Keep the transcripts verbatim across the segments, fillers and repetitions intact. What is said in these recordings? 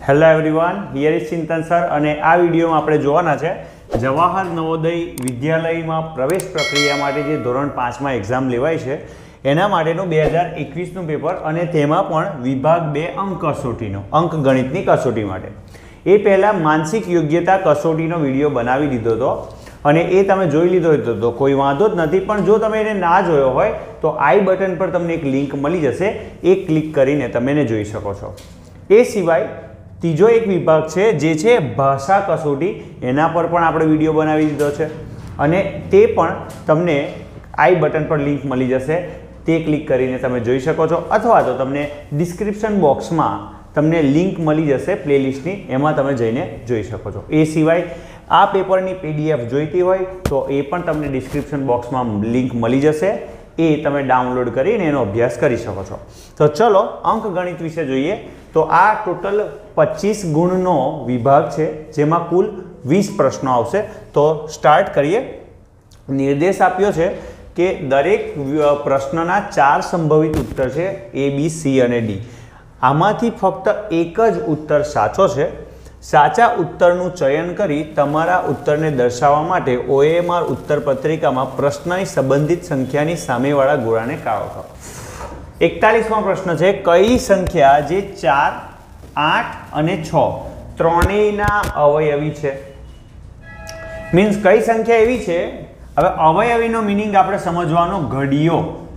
Hello everyone, here is Chintan sir અને આ વિડીયોમાં આપણે જોવાના છે જવાહર નવોદય વિદ્યાલયમાં પ્રવેશ પ્રક્રિયા માટે જે ધોરણ પાંચમાં એક્ઝામ લેવાય છે એના માટેનું બે હજાર એકવીસનું પેપર અને તેમાં પણ વિભાગ બે અંક કસોટીનો અંક ગણિતની કસોટી માટે એ પહેલાં માનસિક યોગ્યતા કસોટીનો વિડીયો બનાવી દીધો હતો અને એ તમે જોઈ લીધો હતો તો કોઈ વાંધો જ નથી, પણ જો તમે એને ના જોયો હોય તો આઈ બટન પર તમને એક લિંક મળી જશે, એ ક્લિક કરીને તમે એને જોઈ શકો છો। એ સિવાય ત્રીજો એક વિભાગ છે જે છે ભાષા કસોટી, એના પર પણ આપણે વિડીયો બનાવી દીધો છે અને તે પણ તમને આઈ બટન પર લિંક મળી જશે, તે ક્લિક કરીને તમે જોઈ શકો છો અથવા તો તમને ડિસ્ક્રિપ્શન બોક્સમાં તમને લિંક મળી જશે પ્લેલિસ્ટની, એમાં તમે જઈને જોઈ શકો છો। એ સિવાય આ પેપરની પીડીએફ જોઈતી હોય તો એ પણ તમને ડિસ્ક્રિપ્શન બોક્સમાં લિંક મળી જશે, એ તમે ડાઉનલોડ કરીને એનો અભ્યાસ કરી શકો છો। તો ચલો અંક ગણિત વિશે જોઈએ। તો આ ટોટલ પચીસ ગુણનો વિભાગ છે જેમાં કુલ વીસ પ્રશ્નો આવશે। તો સ્ટાર્ટ કરીએ। નિર્દેશ આપ્યો છે કે દરેક પ્રશ્નના ચાર સંભવિત ઉત્તર છે, એ બી સી અને ડી। આમાંથી ફક્ત એક જ ઉત્તર સાચો છે। સાચા ઉત્તરનું ચયન કરી તમારા ઉત્તરને દર્શાવવા માટે ઓએમઆર ઉત્તર પત્રિકામાં પ્રશ્નની સંબંધિત સંખ્યાની સામેવાળા ગોળાને કાળો કરો। એકતાલીસમો પ્રશ્ન છે, કઈ સંખ્યા જે ચાર, આઠ અને છ ત્રણેયના અવયવી છે? મીન્સ કઈ સંખ્યા એવી છે, હવે અવયવીનો મિનિંગ આપણે સમજવાનો ઘડીઓ,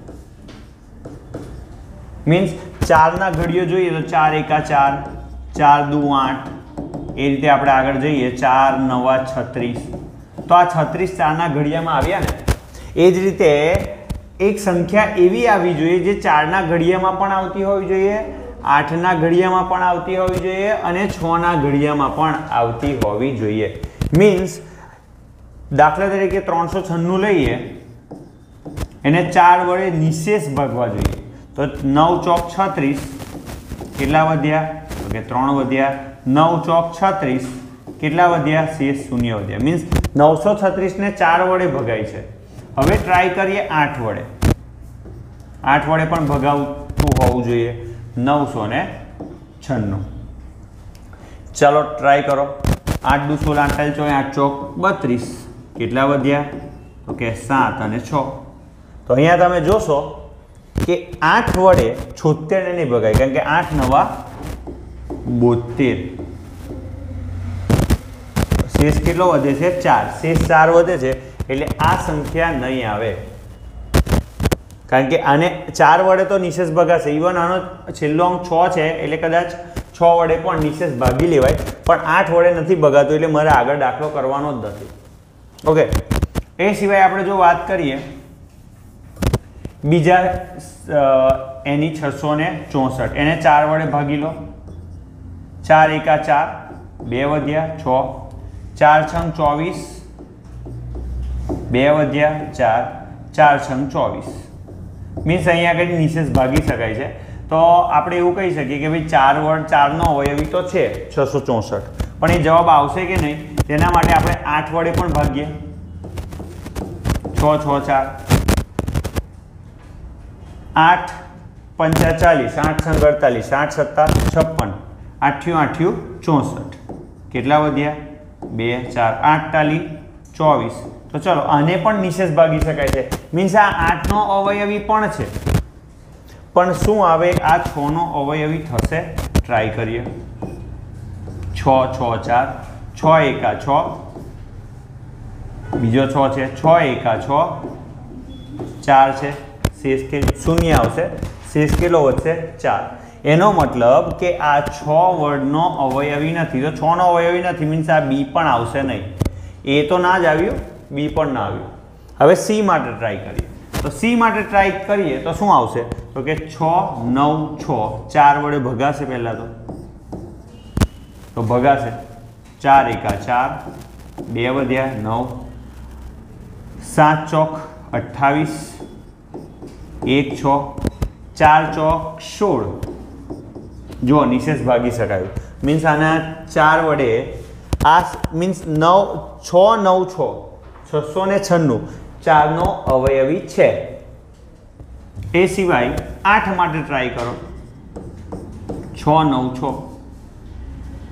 મીન્સ ચારના ઘડીઓ જોઈએ તો ચાર એકા ચાર, ચાર દુ આઠ, એ રીતે આપણે આગળ જઈએ ચાર નવા છત્રીસ, તો આ છત્રીસ ચારના ઘડિયામાં આવ્યા ને। એ જ રીતે એક સંખ્યા એવી આવવી જોઈએ જે ચારના ઘડિયામાં પણ આવતી હોવી જોઈએ, આઠના ઘડિયામાં પણ આવતી હોવી જોઈએ અને છના ઘડિયામાં પણ આવતી હોવી જોઈએ। મીન્સ દાખલા તરીકે ત્રણસો છન્નું લઈએ, એને ચાર વડે નિશેષ ભાગવા જોઈએ, તો નવ ચોક છત્રીસ, કેટલા વધ્યા તો કે ત્રણ વધ્યા, નવ ચોક છત્રીસ, કેટલા વધ્યા શેષ શૂન્ય વધ્યા। મીન્સ નવસો છત્રીસ ને ચાર વડે ભગાય છે। હવે ટ્રાય કરીએ આઠ વડે, આઠ વડે પણ ભગાવતું હોવું જોઈએ, નવસો ને છન્નું। ચાલો ટ્રાય કરો, આઠ દુ સોળ, આઠ ચોક આઠ ચોક બત્રીસ, કેટલા વધ્યા તો કે સાત અને છ। તો અહીંયા તમે જોશો કે આઠ વડે છોતેર ને નહીં ભગાય, કારણ કે આઠ નવા બોતેર, શેષ કેટલો વધે છે ચાર, શેષ ચાર વધે છે એટલે આ સંખ્યા નહીં આવે, કારણ કે આને ચાર વડે તો નિશેષ ભગાશે। ઇવન આનો છેલ્લો અંક છ છે એટલે કદાચ છ વડે પણ નિશેષ ભાગી લેવાય, પણ આઠ વડે નથી ભગાતો એટલે મારે આગળ દાખલો કરવાનો જ નથી। ઓકે, એ સિવાય આપણે જો વાત કરીએ બીજા એની છસો ને ચોસઠ, એને ચાર વડે ભાગી લો, ચાર એકા ચાર, બે વધ્યા છ, ચાર છંગ ચોવીસ, બે વધ્યા ચાર, ચાર છંગ ચોવીસ। મીન્સ અહીંયા આગળ નિશેષ ભાગી શકાય છે। તો આપણે એવું કહી શકીએ કે ભાઈ ચાર વડ ચારનો અવયવી તો છે છસો ચોસઠ, પણ એ જવાબ આવશે કે નહીં તેના માટે આપણે આઠ વડે પણ ભાગીએ, છ છ ચાર, આઠ પંચા ચાલીસ, આઠ છંગ અડતાલીસ, આઠ સત્તા છપ્પન, આઠ્યું આઠ્યું ચોસઠ, કેટલા વધ્યા બે, ચાર, આઠ તાલી ચોવીસ। તો ચલો આને પણ નિશેષ ભાગી શકાય છે। મીન્સ આ આઠનો અવયવી પણ છે, પણ શું આવે આ છ નો અવયવી થશે? ટ્રાય કરીએ, છ છ ચાર, છ એકા છ, બીજો છ છે, છ એકા છ, ચાર છે, શેષ કે શૂન્ય આવશે, શેષ કેટલો વધશે ચાર। એનો મતલબ કે આ છ વર્ડનો અવયવી નથી, તો છ નો અવયવી નથી, મીન્સ આ બી પણ આવશે નહીં, એ તો ના જ આવ્યું, બી પણ ના આવ્યું। હવે સી માટે ટ્રાય કરીએ, તો સી માટે ટ્રાય કરીએ તો શું આવશે તો કે છ નવ છ, ચાર વડે ભગાશે પહેલાં તો તો ભગાશે, ચાર એકા ચાર, બે વધ્યા નવ, સાત ચોક અઠ્ઠાવીસ, એક છ, ચાર ચોક સોળ, જો નિશેષ ભાગી શકાયું। મીન્સ આના ચાર વડે આ મીન્સ નવ છ નવ છ, છસો ને છન્નું ચારનો અવયવી છે। એ સિવાય આઠ માટે ટ્રાય કરો, છ નવ છ,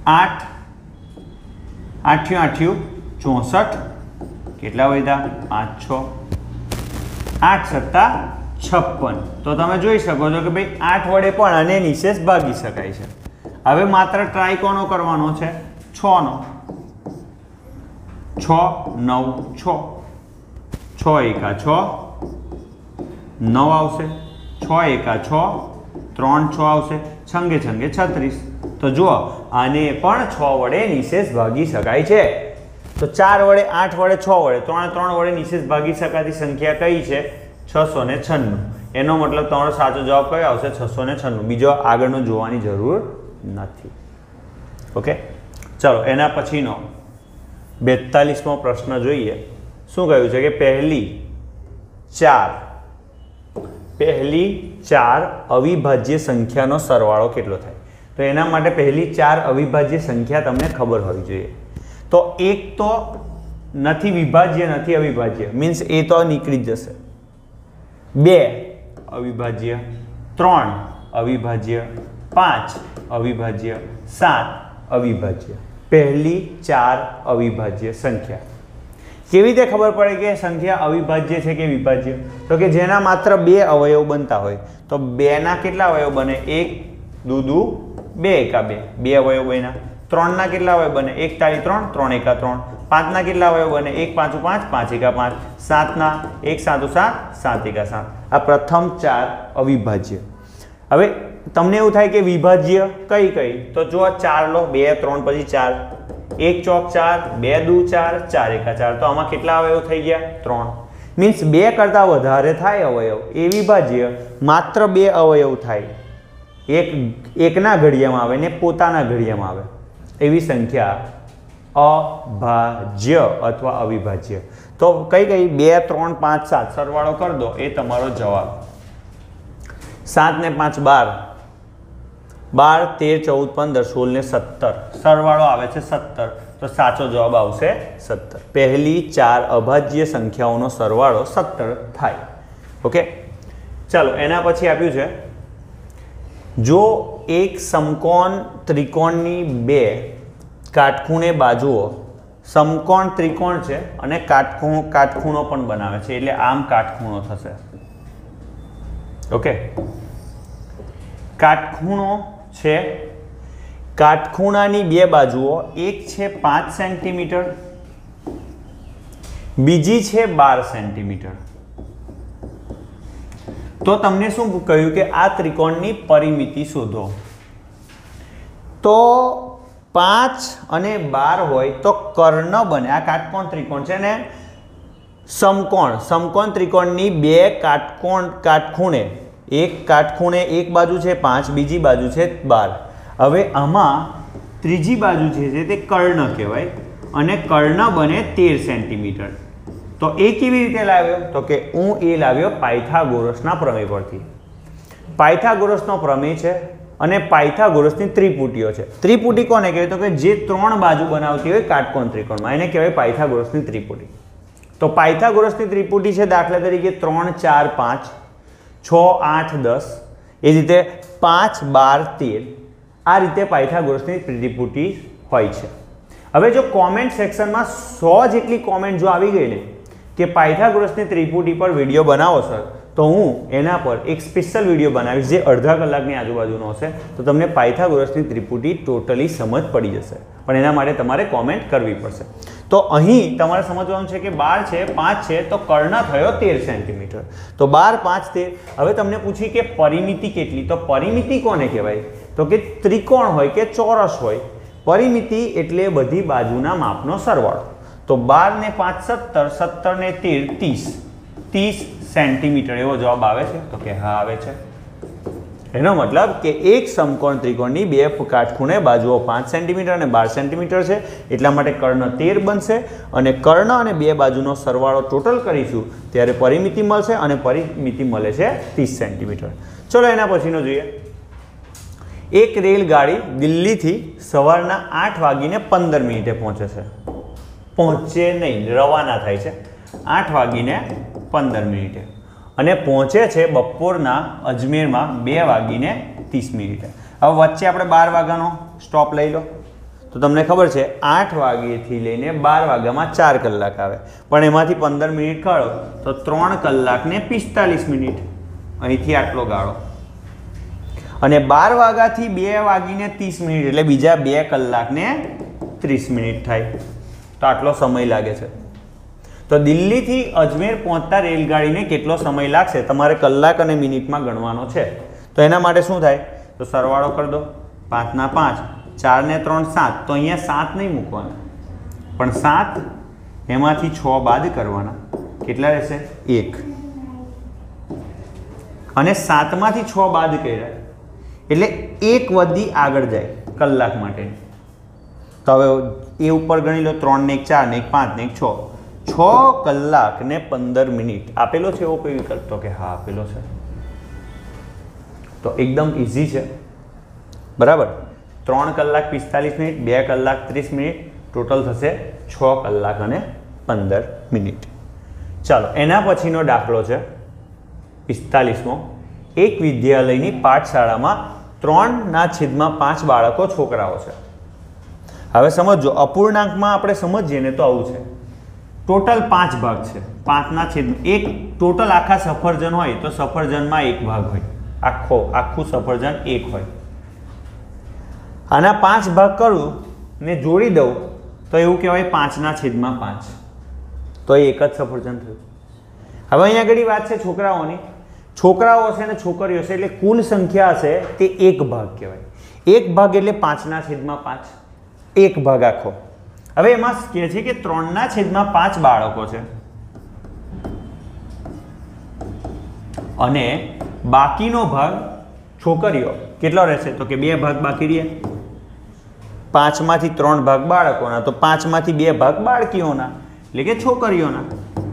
આઠ આઠ્યું આઠ્યું ચોસઠ, કેટલા વધ્યા? પાંચ છ, આઠ સત્તા છપ્પન. તો તમે જોઈ શકો છો કે ભાઈ આઠ વડે પણ આને નિશેષ ભાગી શકાય છે. હવે માત્ર ટ્રાય કોનો કરવાનો છે? છ નો. છ નવ છ, છ એકા છ, નવ આવશે, છ એકા છ, ત્રણ છ આવશે, છંગે છંગે છત્રીસ. તો જુઓ આને પણ છ વડે નિશેષ ભાગી શકાય છે. તો ચાર વડે, આઠ વડે, છ વડે, ત્રણ ત્રણ વડે નિશેષ ભાગી શકાતી સંખ્યા કઈ છે? છસો ને છન્નું. એનો મતલબ તમારો સાચો જવાબ કયો આવશે? છસો ને છન્નું. બીજો આગળનો જોવાની જરૂર નથી. ઓકે, ચલો એના પછીનો બેતાલીસમો પ્રશ્ન જોઈએ. શું કહ્યું છે કે પહેલી ચાર પહેલી ચાર અવિભાજ્ય સંખ્યાનો સરવાળો કેટલો થાય? તો એના માટે પહેલી ચાર અવિભાજ્ય સંખ્યા તમને ખબર હોવી જોઈએ. તો એક તો નથી વિભાજ્ય, નથી અવિભાજ્ય, મીન્સ એ તો નીકળી જ જશે. બે અવિભાજ્ય, ત્રણ અવિભાજ્ય, પાંચ અવિભાજ્ય, સાત અવિભાજ્ય. પહેલી ચાર અવિભાજ્ય સંખ્યા. કેવી રીતે ખબર પડે કે સંખ્યા અવિભાજ્ય છે કે વિભાજ્ય? તો કે જેના માત્ર બે અવયવ બનતા હોય. તો બે ના કેટલા અવયવ બને? એક દુ દુ બે એકા બે, બે અવયવ બન્યા. ત્રણ ના કેટલા અવયવ બને? એક તાળી ત્રણ, ત્રણ એકા ત્રણ. પાંચ ના કેટલા અવયવ બને? એક પાંચું પાંચ, પાંચ એકા પાંચ. સાત ના એક સાતું સાત, સાત એકા સાત. આ પ્રથમ ચાર અવિભાજ્ય. હવે તમને એવું થાય કે વિભાજ્ય કઈ કઈ? તો જો ચાર લો, બે ત્રણ પછી ચાર, એક ચોક ચાર, બે દુ ચાર, ચાર એકા ચાર. તો આમાં કેટલા અવયવ થઈ ગયા? ત્રણ. મીન્સ બે કરતા વધારે થાય અવયવ એ વિભાજ્ય. માત્ર બે અવયવ થાય, એક એકના ઘડિયામાં આવે ને પોતાના ઘડિયામાં આવે એવી સંખ્યા અભાજ્ય અથવા અવિભાજ્ય. તો કઈ કઈ? બે ત્રણ પાંચ સાત સરવાળો કરી દો, એ તમારો જવાબ. સાત ને પાંચ બાર, બાર તેર ચૌદ પંદર સોળ ને સત્તર, સરવાળો આવે છે સત્તર. તો સાચો જવાબ આવશે સત્તર. પહેલી ચાર અભાજ્ય સંખ્યાઓનો સરવાળો સત્તર થાય. ઓકે, ચાલો એના પછી આપ્યું છે જો એક સમકોણ ત્રિકોણની બે કાટખૂણે બાજુઓ, સમકોણ ત્રિકોણ છે અને કાટખૂણો કાટખૂણો પણ બનાવે છે, એટલે આમ કાટખૂણો થશે. ઓકે, કાટખૂણો છે, કાટખૂણાની બે બાજુઓ, એક છે પાંચ સેન્ટીમીટર, બીજી છે બાર સેન્ટીમીટર. તો તમને શું કહ્યું કે આ ત્રિકોણની પરિમિતિ શોધો. તો પાંચ અને બાર હોય તો કર્ણ બને. આ કાટકોણ ત્રિકોણ છે ને સમકોણ, સમકોણ ત્રિકોણની બે કાટકોણ કાટખૂણે, એક કાટખૂણે એક બાજુ છે પાંચ, બીજી બાજુ છે બાર. હવે આમાં ત્રીજી બાજુ છે તે કર્ણ કહેવાય અને કર્ણ બને તેર સેન્ટીમીટર. તો એ કેવી રીતે લાવ્યો? તો કે હું એ લાવ્યો પાયથાગોરસના પ્રમેય પરથી. પાયથાગોરસનો પ્રમેય છે અને પાયથાગોરસની ત્રિપુટીઓ છે. ત્રિપુટી કોને કહેવાય? તો કે જે ત્રણ બાજુ બનાવતી હોય કાટકોણ ત્રિકોણમાં, એને કહેવાય પાયથાગોરસની ત્રિપુટી. તો પાયથાગોરસની ત્રિપુટી છે દાખલા તરીકે ત્રણ ચાર પાંચ, છ આઠ દસ, એ રીતે પાંચ બાર તેર. આ રીતે પાયથાગોરસની ત્રિપુટી હોય છે. હવે જો કોમેન્ટ સેક્શનમાં સો જેટલી કોમેન્ટ જો આવી ગઈ ને કે પાયથાગોરસની ત્રિપુટી પર વિડીયો બનાવો સર, તો હું એના પર એક સ્પેશિયલ વિડીયો બનાવીશ જે અડધા કલાકની આજુબાજુનો હશે. તો તમને પાયથાગોરસની ત્રિપુટી ટોટલી સમજ પડી જશે, પણ એના માટે તમારે કોમેન્ટ કરવી પડશે. તો અહીં તમારે સમજવાનું છે કે બાર છે, પાંચ છે, તો કર્ણ થયો તેર સેન્ટીમીટર. તો બાર પાંચ તેર. હવે તમને પૂછી કે પરિમિતિ કેટલી? તો પરિમિતિ કોને કહેવાય? તો કે ત્રિકોણ હોય કે ચોરસ હોય, પરિમિતિ એટલે બધી બાજુના માપનો સરવાળો. તો બાર ને પાંચ સત્તર, સત્તર ને તેર ત્રીસ, ત્રીસ સેન્ટીમીટર એવો જવાબ આવે છે. તો કે હા આવે છે. એનો મતલબ કે એક સમકોણ ત્રિકોણની બે કાટખૂણે બાજુઓ પાંચ સેન્ટીમીટર અને બાર સેન્ટીમીટર છે, એટલા માટે કર્ણ તેર બનશે. અને કર્ણ અને બે બાજુનો સરવાળો ટોટલ કરીશું ત્યારે પરિમિતિ મળશે અને પરિમિતિ મળે છે ત્રીસ સેન્ટીમીટર. ચલો એના પછીનો જોઈએ. એક રેલગાડી દિલ્હીથી સવારના આઠ વાગીને પંદર મિનિટે પહોંચે છે. પહોંચે નહીં, રવાના થાય છે આઠ વાગીને પંદર મિનિટે અને પહોંચે છે બપોરના અજમેરમાં બે વાગીને ત્રીસ મિનિટે. હવે વચ્ચે આપણે બાર વાગ્યાનો સ્ટોપ લઈ લો. તો તમને ખબર છે આઠ વાગ્યેથી લઈને બાર વાગ્યામાં ચાર કલાક આવે, પણ એમાંથી પંદર મિનિટ કાઢો તો ત્રણ કલાક ને પિસ્તાલીસ મિનિટ, અહીંથી આટલો ગાળો. અને બાર વાગ્યાથી બે વાગીને ત્રીસ મિનિટ એટલે બીજા બે કલાક ને ત્રીસ મિનિટ થાય, તો આટલો સમય લાગે છે. તો દિલ્હીથી અજમેર પહોંચતા રેલગાડીને કેટલો સમય લાગશે તમારે કલાક અને મિનિટમાં ગણવાનો છે. તો એના માટે શું થાય, તો સરવાળો કરી દો, પાંચના પાંચ, ચાર ને ત્રણ સાત, તો અહીંયા સાત નહીં મૂકવાના, પણ સાત એમાંથી છ બાદ કરવાના, કેટલા રહેશે એક. અને સાતમાંથી છ બાદ કર્યા એટલે એક વધી આગળ જાય કલાક માટે. તો હવે એ ઉપર ગણી લો, ત્રણ ને એક ચાર ને એક પાંચ ને એક છ, છ કલાક ને પંદર મિનિટ આપેલો છે એવો કોઈ વિકલ્પ? તો કે હા આપેલો છે. તો એકદમ ઇઝી છે, બરાબર. ત્રણ કલાક પિસ્તાલીસ મિનિટ, બે કલાક ત્રીસ મિનિટ, ટોટલ થશે છ કલાક અને પંદર મિનિટ. ચાલો એના પછીનો દાખલો છે પિસ્તાલીસમો. એક વિદ્યાલયની પાઠશાળામાં ત્રણના છેદમાં પાંચ બાળકો છોકરાઓ છે. હવે સમજો, અપૂર્ણાંકમાં આપણે સમજીએ ને તો આવું છે, ટોટલ પાંચ ભાગ છે, પાંચના છેદ એક. ટોટલ આખા સફરજન હોય તો સફરજનમાં એક ભાગ હોય, આખો આખું સફરજન એક હોય. આના પાંચ ભાગ કરું ને જોડી દઉં તો એવું કહેવાય પાંચના છેદમાં પાંચ, તો એ એક જ સફરજન થયું. હવે અહીંયા આગળ વાત છે છોકરાઓની. છોકરાઓ હશે ને છોકરીઓ હશે એટલે કુલ સંખ્યા હશે તે એક ભાગ કહેવાય. એક ભાગ એટલે પાંચના છેદમાં પાંચ, એક ભાગ આખો. હવે એમાં કહે છે કે ત્રણના છેદમાં પાંચ બાળકો છે અને બાકીનો ભાગ છોકરીઓ કેટલો રહેશે? તો કે બે ભાગ બાકી રહે. પાંચમાંથી ત્રણ ભાગ બાળકોના, તો પાંચમાંથી બે ભાગ બાળકીઓના એટલે કે છોકરીઓના.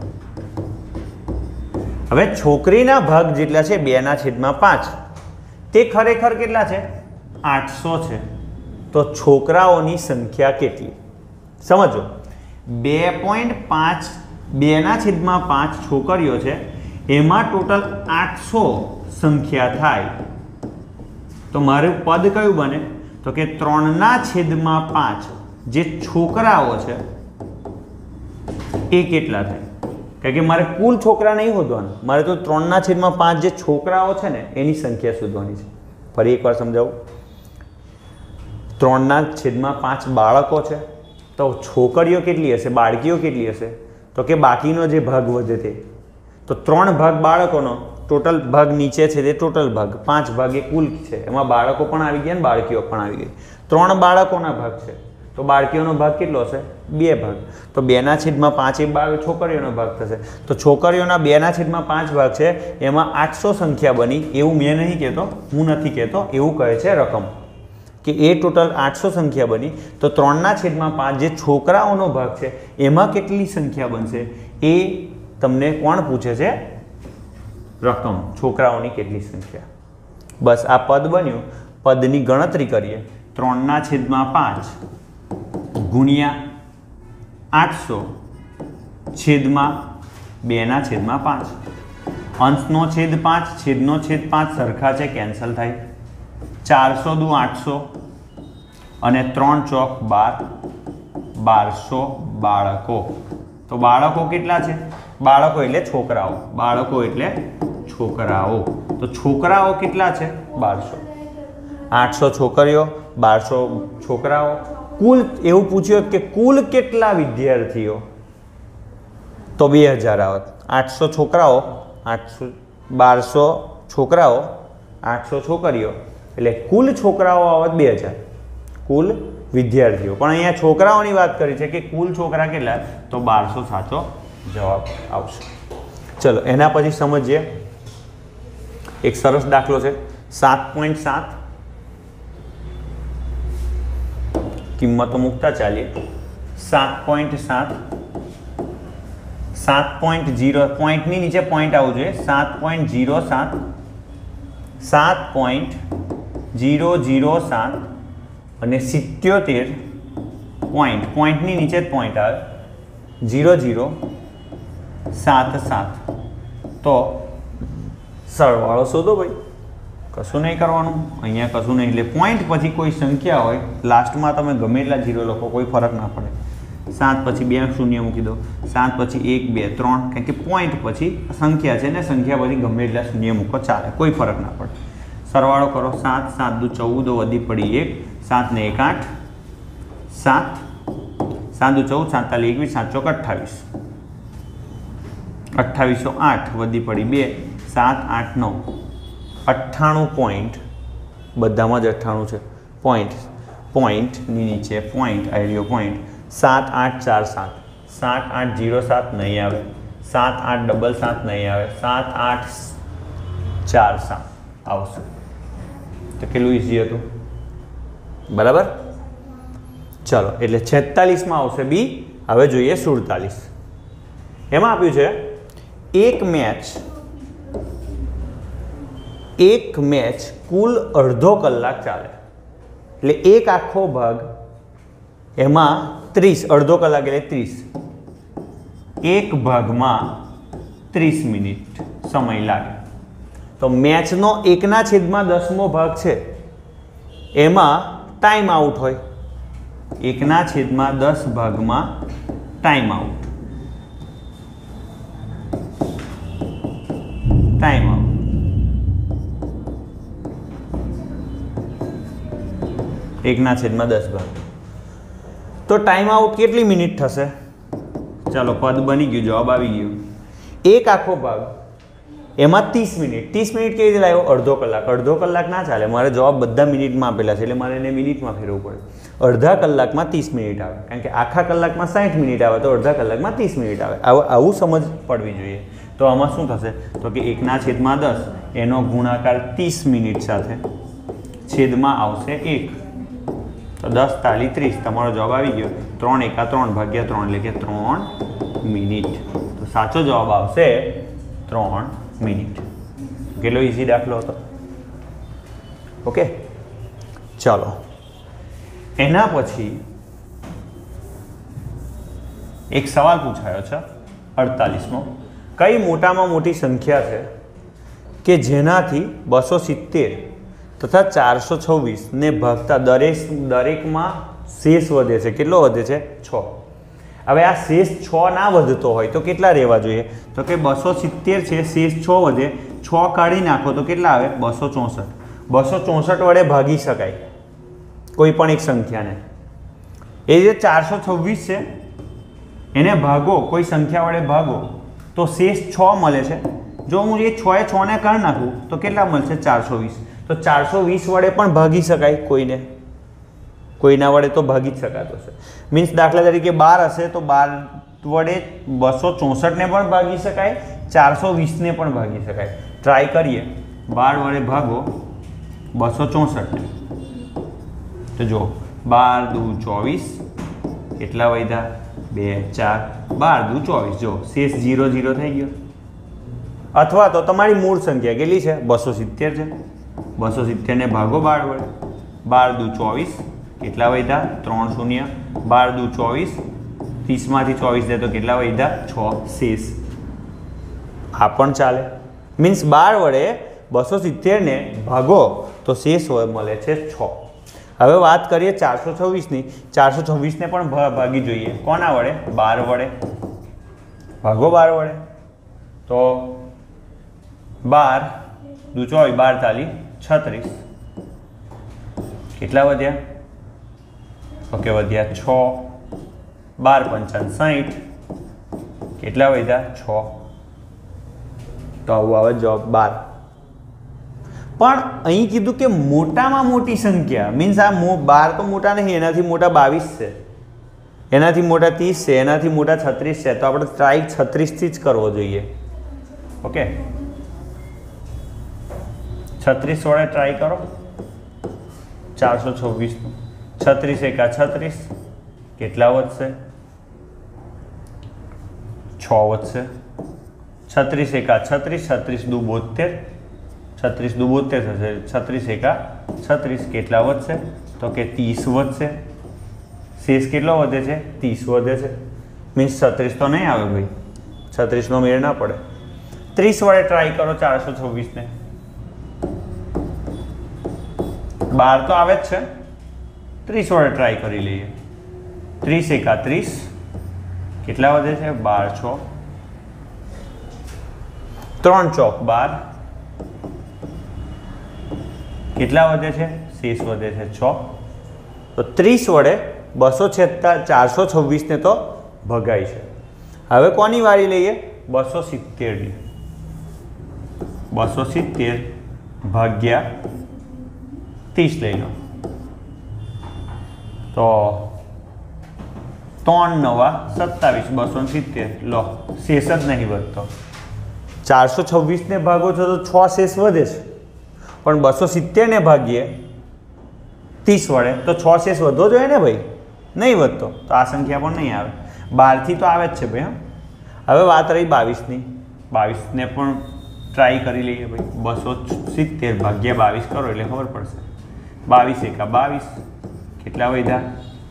હવે છોકરીના ભાગ જેટલા છે બેના છેદમાં પાંચ, તે ખરેખર કેટલા છે? આઠસો છે. તો છોકરાઓની સંખ્યા કેટલી? સમજો, બે પોઈન્ટ પાંચ બેના છેદમાં પાંચ છોકરીઓ છે, એમાં ટોટલ આઠસો સંખ્યા થાય, તો મારું પદ કયું બને? તો કે ત્રણના છેદમાં પાંચ જે છોકરાઓ છે એ કેટલા થાય? કારણ કે મારે કુલ છોકરા નહીં શોધવાના, મારે તો ત્રણના છેદમાં પાંચ જે છોકરાઓ છે ને એની સંખ્યા શોધવાની છે. ફરી એકવાર સમજાવું, ત્રણના છેદમાં પાંચ બાળકો છે, તો છોકરીઓ કેટલી હશે, બાળકીઓ કેટલી હશે? તો કે બાકીનો જે ભાગ વધે તે, તો ત્રણ ભાગ બાળકોનો, ટોટલ ભાગ નીચે છે તે ટોટલ ભાગ, પાંચ ભાગ એ કુલ છે, એમાં બાળકો પણ આવી ગયા ને બાળકીઓ પણ આવી ગઈ. ત્રણ બાળકોના ભાગ છે તો બાળકીઓનો ભાગ કેટલો હશે? બે ભાગ. તો બેના છેદમાં પાંચ એ બાળ છોકરીઓનો ભાગ થશે. તો છોકરીઓના બેના છેદમાં પાંચ ભાગ છે, એમાં આઠસો સંખ્યા બની, એવું મેં નહીં કહેતો, હું નથી કહેતો, એવું કહે છે રકમ, કે એ ટોટલ આઠસો સંખ્યા બની. તો ત્રણના છેદમાં પાંચ જે છોકરાઓનો ભાગ છે એમાં કેટલી સંખ્યા બનશે એ તમને કોણ પૂછે છે? રકમ, છોકરાઓની કેટલી સંખ્યા. બસ આ પદ બન્યું. પદની ગણતરી કરીએ, ત્રણના છેદમાં પાંચ ગુણ્યા આઠસો છેદમાં બેના છેદમાં પાંચ. અંશનો છેદ પાંચ, છેદનો છેદ પાંચ સરખા છે, કેન્સલ થાય. ચારસો દુ આઠસો અને ત્રણ ચોક બાર, બારસો બાળકો. તો બાળકો કેટલા છે? બાળકો એટલે છોકરાઓ, બાળકો એટલે છોકરાઓ. તો છોકરાઓ કેટલા છે? બારસો. આઠસો છોકરીઓ, બારસો છોકરાઓ. કુલ એવું પૂછ્યું કે કુલ કેટલા વિદ્યાર્થીઓ? તો બે હજાર આવત. આઠસો છોકરાઓ, આઠસો બારસો છોકરાઓ, આઠસો છોકરીઓ, એટલે કુલ છોકરાઓ આવત બે હજાર, કુલ વિદ્યાર્થીઓ. પણ અહીંયા છોકરાઓની વાત કરી છે કે કુલ છોકરા કેટલા? તો બારસો સાચો જવાબ આવશે. ચલો એના પછી સમજીએ એક સરસ દાખલો છે. સાત પોઈન્ટ સાત, કિંમતો મૂકતા ચાલીએ. સાત પોઈન્ટ સાત, સાત પોઈન્ટ જીરો, પોઈન્ટની નીચે પોઈન્ટ આવવું જોઈએ. સાત પોઈન્ટ જીરો સાત, સાત પોઈન્ટ જીરો જીરો સાત અને સિત્યોતેર પોઈન્ટ, પોઈન્ટની નીચે જ પોઈન્ટ આવે, જીરો જીરો સાત સાત. તો સરવાળો શોધો ભાઈ. કશું નહીં કરવાનું, અહીંયા કશું નહીં. એટલે પોઈન્ટ પછી કોઈ સંખ્યા હોય લાસ્ટમાં તમે ગમે એટલા જીરો લખો કોઈ ફરક ના પડે. સાત પછી બે શૂન્ય મૂકી દો, સાત પછી એક બે ત્રણ, કારણ કે પોઈન્ટ પછી સંખ્યા છે ને સંખ્યા પછી ગમે એટલા શૂન્ય મૂકો ચાલે, કોઈ ફરક ના પડે. સરવાળો કરો, સાત સાત દુ ચૌદ વધી પડી એક, સાત ને એક આઠ, સાત સાત દુ ચૌદ, સાતતાલીસ એકવીસ, સાત ચોક અઠ્ઠાવીસ, અઠ્ઠાવીસો આઠ વધી પડી બે, સાત આઠ નવ, અઠ્ઠાણું પોઈન્ટ, બધામાં જ અઠ્ઠાણું છે પોઈન્ટ, પોઈન્ટની નીચે પોઈન્ટ આઈડિયો પોઈન્ટ, સાત આઠ ચાર સાત, સાત આઠ જીરો સાત નહીં આવે, સાત આઠ ડબલ સાત નહીં આવે, સાત આઠ ચાર સાત આવશે. તો કેટલું ઇઝી હતું, બરાબર. ચલો, એટલે છેતાલીસમાં આવશે બી. હવે જોઈએ સુડતાલીસ. એમાં આપ્યું છે એક મેચ એક મેચ કુલ અડધો કલાક ચાલે, એટલે એક આખો ભાગ એમાં ત્રીસ, અડધો કલાક એટલે ત્રીસ, એક ભાગમાં ત્રીસ મિનિટ સમય લાગે. તો મેચનો એકના છેદમાં દસમો ભાગ છે એમાં ટાઈમ આઉટ હોય, એકના છેદમાં દસ ભાગમાં ટાઈમ આઉટ, ટાઈમ આઉટ એકના છેદમાં દસ ભાગ. તો ટાઈમ આઉટ કેટલી મિનિટ થશે? ચાલો, પદ બની ગયું, જવાબ આવી ગયો. એક આખો ભાગ એમાં ત્રીસ મિનિટ, ત્રીસ મિનિટ કેવી રીતે લાવ્યો? અડધો કલાક. અડધો કલાક ના ચાલે, મારે જવાબ બધા મિનિટમાં આપેલા છે એટલે મારે એને મિનિટમાં ફેરવવું પડે. અડધા કલાકમાં ત્રીસ મિનિટ આવે, કારણ કે આખા કલાકમાં સાઠ મિનિટ આવે, તો અડધા કલાકમાં ત્રીસ મિનિટ આવે. આવું આવું સમજ પડવી જોઈએ. તો આમાં શું થશે? તો કે એકના છેદમાં દસ એનો ગુણાકાર ત્રીસ મિનિટ સાથે છેદમાં આવશે એક, તો દસ તાલી ત્રીસ, તમારો જવાબ આવી ગયો. ત્રણ એકા ત્રણ ભાગ્યા ત્રણ એટલે કે ત્રણ મિનિટ. તો સાચો જવાબ આવશે ત્રણ મિનિટ. કેટલો ઇઝી દાખલો હતો. ઓકે, ચાલો. એના પછી એક સવાલ પૂછાયો છે અડતાલીસમો. કઈ મોટામાં મોટી સંખ્યા છે કે જેનાથી બસો સિત્તેર તથા ચારસો છવ્વીસ ને ભાગતા દરેક દરેકમાં શેષ વધે છે? કેટલો વધે છે? છ. હવે આ શેષ છ ના વધતો હોય તો કેટલા રહેવા જોઈએ? તો કે બસો સિત્તેર છે, શેષ છ વધે, છ કાઢી નાખો તો કેટલા આવે? બસો ચોસઠ. બસો ચોસઠ વડે ભાગી શકાય કોઈ પણ એક સંખ્યાને. એ જે ચારસો છવ્વીસ છે એને ભાગો, કોઈ સંખ્યા વડે ભાગો તો શેષ છ મળે છે. જો હું એ છ એ છ ને કાઢી નાખું તો કેટલા મળશે? ચારસો વીસ. તો ચારસો વીસ વડે પણ ભાગી શકાય કોઈને, કોઈના વડે તો ભાગી જ શકાતો છે. મીન્સ દાખલા તરીકે બાર હશે તો બાર વડે બસો ચોસઠને પણ ભાગી શકાય, ચારસો વીસને પણ ભાગી શકાય. ટ્રાય કરીએ. બાર વડે ભાગો બસો ચોસઠ, તો જો બાર દુ ચોવીસ, કેટલા વધ્યા? બે ચાર, બાર દુ ચોવીસ. જો શેષ જીરો જીરો થઈ ગયો. અથવા તો તમારી મૂળ સંખ્યા કેટલી છે? બસો સિત્તેર છે. બસો સિત્તેર ને ભાગો બાર વડે, બાર દુ ચોવીસ, કેટલા વધ્યા? ત્રણ શૂન્ય, બાર દુ ચોવીસ, ત્રીસમાંથી ચોવીસ દે તો કેટલા વધ્યા? છ શેષ. આ પણ ચાલે. મીન્સ બાર વડે બસો સિત્તેર ને ભાગો તો શેષ મળે છે છ. હવે વાત કરીએ ચારસો છવ્વીસની. ચારસો છવ્વીસને પણ ભાગી જોઈએ. કોના વડે? બાર વડે. ભાગો બાર વડે, તો બાર દુ ચોવીસ, બાર તાલી છત્રીસ, કેટલા વધ્યા? ઓકે, વધ્યા છ. બાર પંચાવન સાઠ, કેટલા વધ્યા? છ. તો આવું આવે જવાબ બાર. પણ અહીં કીધું કે મોટામાં મોટી સંખ્યા, મીન્સ આ બાર તો મોટા નહીં, એનાથી મોટા બાવીસ છે, એનાથી મોટા ત્રીસ છે, એનાથી મોટા છત્રીસ છે. તો આપણે ટ્રાય છત્રીસથી જ કરવો જોઈએ. ઓકે, છત્રીસ વડે ટ્રાય કરો ચારસો છવ્વીસનું. છત્રીસ એકા છત્રીસ, કેટલા વધશે? છ વધશે. છત્રીસ એકા છત્રીસ, છત્રીસ દુ બોતેર, છત્રીસ દુ બોતેર થશે. છત્રીસ એકા છત્રીસ, કેટલા વધશે? તો કે ત્રીસ વધશે. શેષ કેટલો વધે છે? ત્રીસ વધે છે. મીન્સ છત્રીસ તો નહીં આવે ભાઈ, છત્રીસનો મેળ ના પડે. ત્રીસ વડે ટ્રાય કરો ચારસો છવ્વીસને. બાર તો આવે જ છે, ત્રીસ વડે ટ્રાય કરી લઈએ. ત્રીસ એકા ત્રીસ, કેટલા વધે છે? બાર છ, ત્રણ ચોક બાર, કેટલા વધે છે? શેષ વધે છે છ. તો ત્રીસ વડે બસો છેતા ચારસો છવ્વીસ ને તો ભગાય છે. હવે કોની વાળી લઈએ? બસો સિત્તેરની. બસો સિત્તેર ભાગ્યા ત્રીસ લઈ લો તો ત્રણ નવા સત્તાવીસ, બસો સિત્તેર. લો, શેષ જ નહીં વધતો. ચારસો છવ્વીસ ને ભાગો છો તો છ શેષ વધે છે, પણ બસો સિત્તેર ને ભાગીએ ત્રીસ વડે તો છ શેષ વધવો જોઈએ ને ભાઈ, નહીં વધતો. તો આ સંખ્યા પણ નહીં આવે. બારથી તો આવે જ છે ભાઈ. હા, હવે વાત રહી બાવીસની. બાવીસને પણ ટ્રાય કરી લઈએ ભાઈ. બસો સિત્તેર ભાગ્યા બાવીસ કરો એટલે ખબર પડશે. બાવીસ એકા બાવીસ, કેટલા વધ્યા?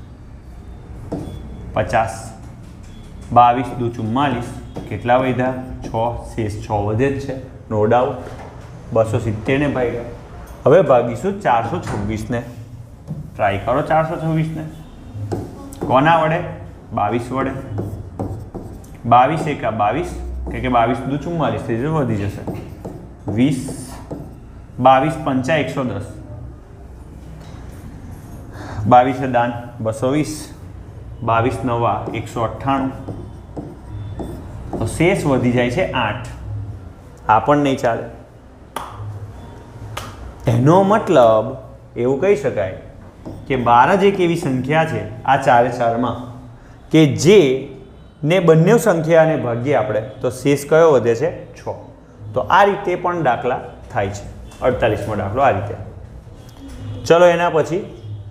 પચાસ. બાવીસ દુ ચુમ્માલીસ, કેટલા વધ્યા? છ. શેષ છ વધે જ છે, નો ડાઉટ. બસો સિત્તેર ને ભાગ્યા. હવે ભાગીશું ચારસો છવ્વીસ ને. ટ્રાય કરો ચારસો છવ્વીસ ને. કોના વડે? બાવીસ વડે. બાવીસ એકા બાવીસ, કે કે બાવીસ દુ ચુમ્માલીસ થઈ જશે, વધી જશે. વીસ. બાવીસ પંચા એકસો દસ. બાવીસ દાન બસો વીસ. બાવીસ નવા એકસો અઠ્ઠાણું. તો શેષ વધી જાય છે આઠ. આ પણ નહીં ચાલે. એનો મતલબ એવું કહી શકાય કે બાર જ એક એવી સંખ્યા છે આ ચારે ચારમાં કે જે ને બંને સંખ્યાને ભાગીએ આપણે તો શેષ કયો વધે છે? છ. તો આ રીતે પણ દાખલા થાય છે. અડતાલીસમો દાખલો આ રીતે. ચલો એના પછી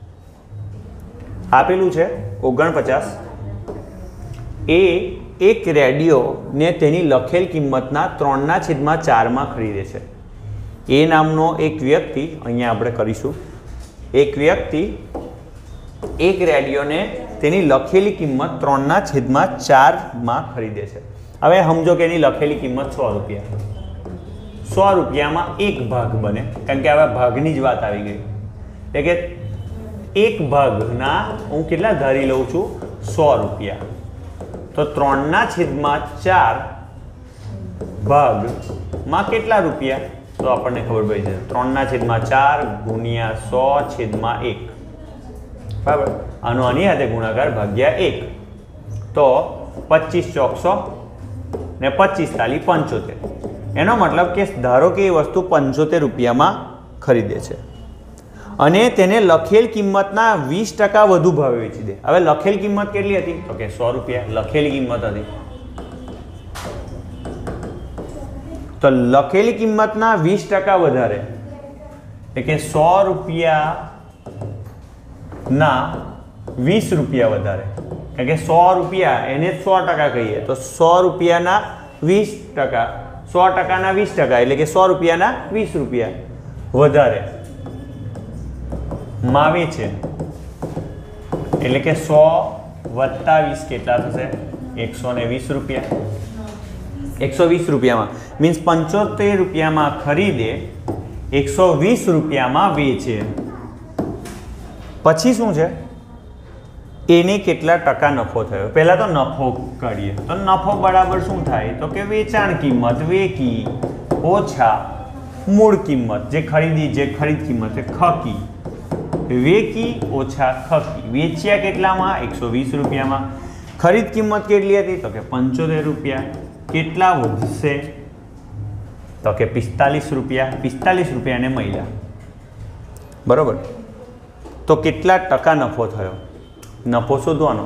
આપેલું છે ઓગણપચાસ. એ એક રેડિયો ને તેની લખેલ કિંમતના ત્રણના છેદમાં ચારમાં ખરીદે છે. એ નામનો એક વ્યક્તિ, અહીંયા આપણે કરીશું, એક વ્યક્તિ એક રેડિયોને તેની લખેલી કિંમત ત્રણના છેદમાં ચારમાં ખરીદે છે. હવે સમજો કે એની લખેલી કિંમત સો રૂપિયા. સો રૂપિયામાં એક ભાગ બને, કારણ કે હવે ભાગની જ વાત આવી ગઈ. એટલે કે એક ભાગના હું કેટલા ધારી લઉં છું? સો રૂપિયા. તો ત્રણના છેદમાં ચાર ભાગમાં કેટલા રૂપિયા? તો આપણને ખબર પડી જશે. ત્રણના છેદમાં ચાર ગુણ્યા સો છેદમાં એક. બરાબર. આનો આની સાથે ગુણાકાર ભાગ્યા એક. તો પચીસ ચોકસો ને પચીસ તાલી પંચોતેર. એનો મતલબ કે ધારો કે એ વસ્તુ પંચોતેર રૂપિયામાં ખરીદે છે અને તેને લખેલ કિંમતના વીસ ટકા વધુ ભાવે વેચી દે. હવે લખેલ કિંમત કેટલી હતી? તો કે સો રૂપિયા લખેલી કિંમત હતી. તો લખેલી કિંમતના વીસ ટકા વધારે, એટલે કે સો રૂપિયા ના વીસ રૂપિયા વધારે, કારણ કે સો રૂપિયા એને સો ટકા કહીએ તો સો રૂપિયાના વીસ ટકા, સો ટકાના વીસ ટકા એટલે કે સો રૂપિયાના વીસ રૂપિયા વધારે માં વેચે. એટલે કે સો વત્તા વીસ કેટલા થશે? એકસો ને વીસ રૂપિયા. એકસો વીસ રૂપિયામાં મીન્સ પંચોતેર રૂપિયામાં ખરીદે, એકસો વીસ રૂપિયામાં વેચે. પછી શું છે? એને કેટલા ટકા નફો થયો? પહેલા તો નફો કાઢીએ. તો નફો બરાબર શું થાય? તો કે વેચાણ કિંમત વેકી ઓછા મૂળ કિંમત, જે ખરીદી જે ખરીદ કિંમત એ ખકી. વેકી ઓછા ખકી. વેચ્યા કેટલામાં? એકસો વીસ રૂપિયામાં. ખરીદ કિંમત કેટલી હતી? તો કે પંચોતેર રૂપિયા. કેટલા વધશે? તો કે પિસ્તાલીસ રૂપિયા. પિસ્તાલીસ રૂપિયાને મળ્યા. બરોબર. તો કેટલા ટકા નફો થયો? નફો શોધવાનો.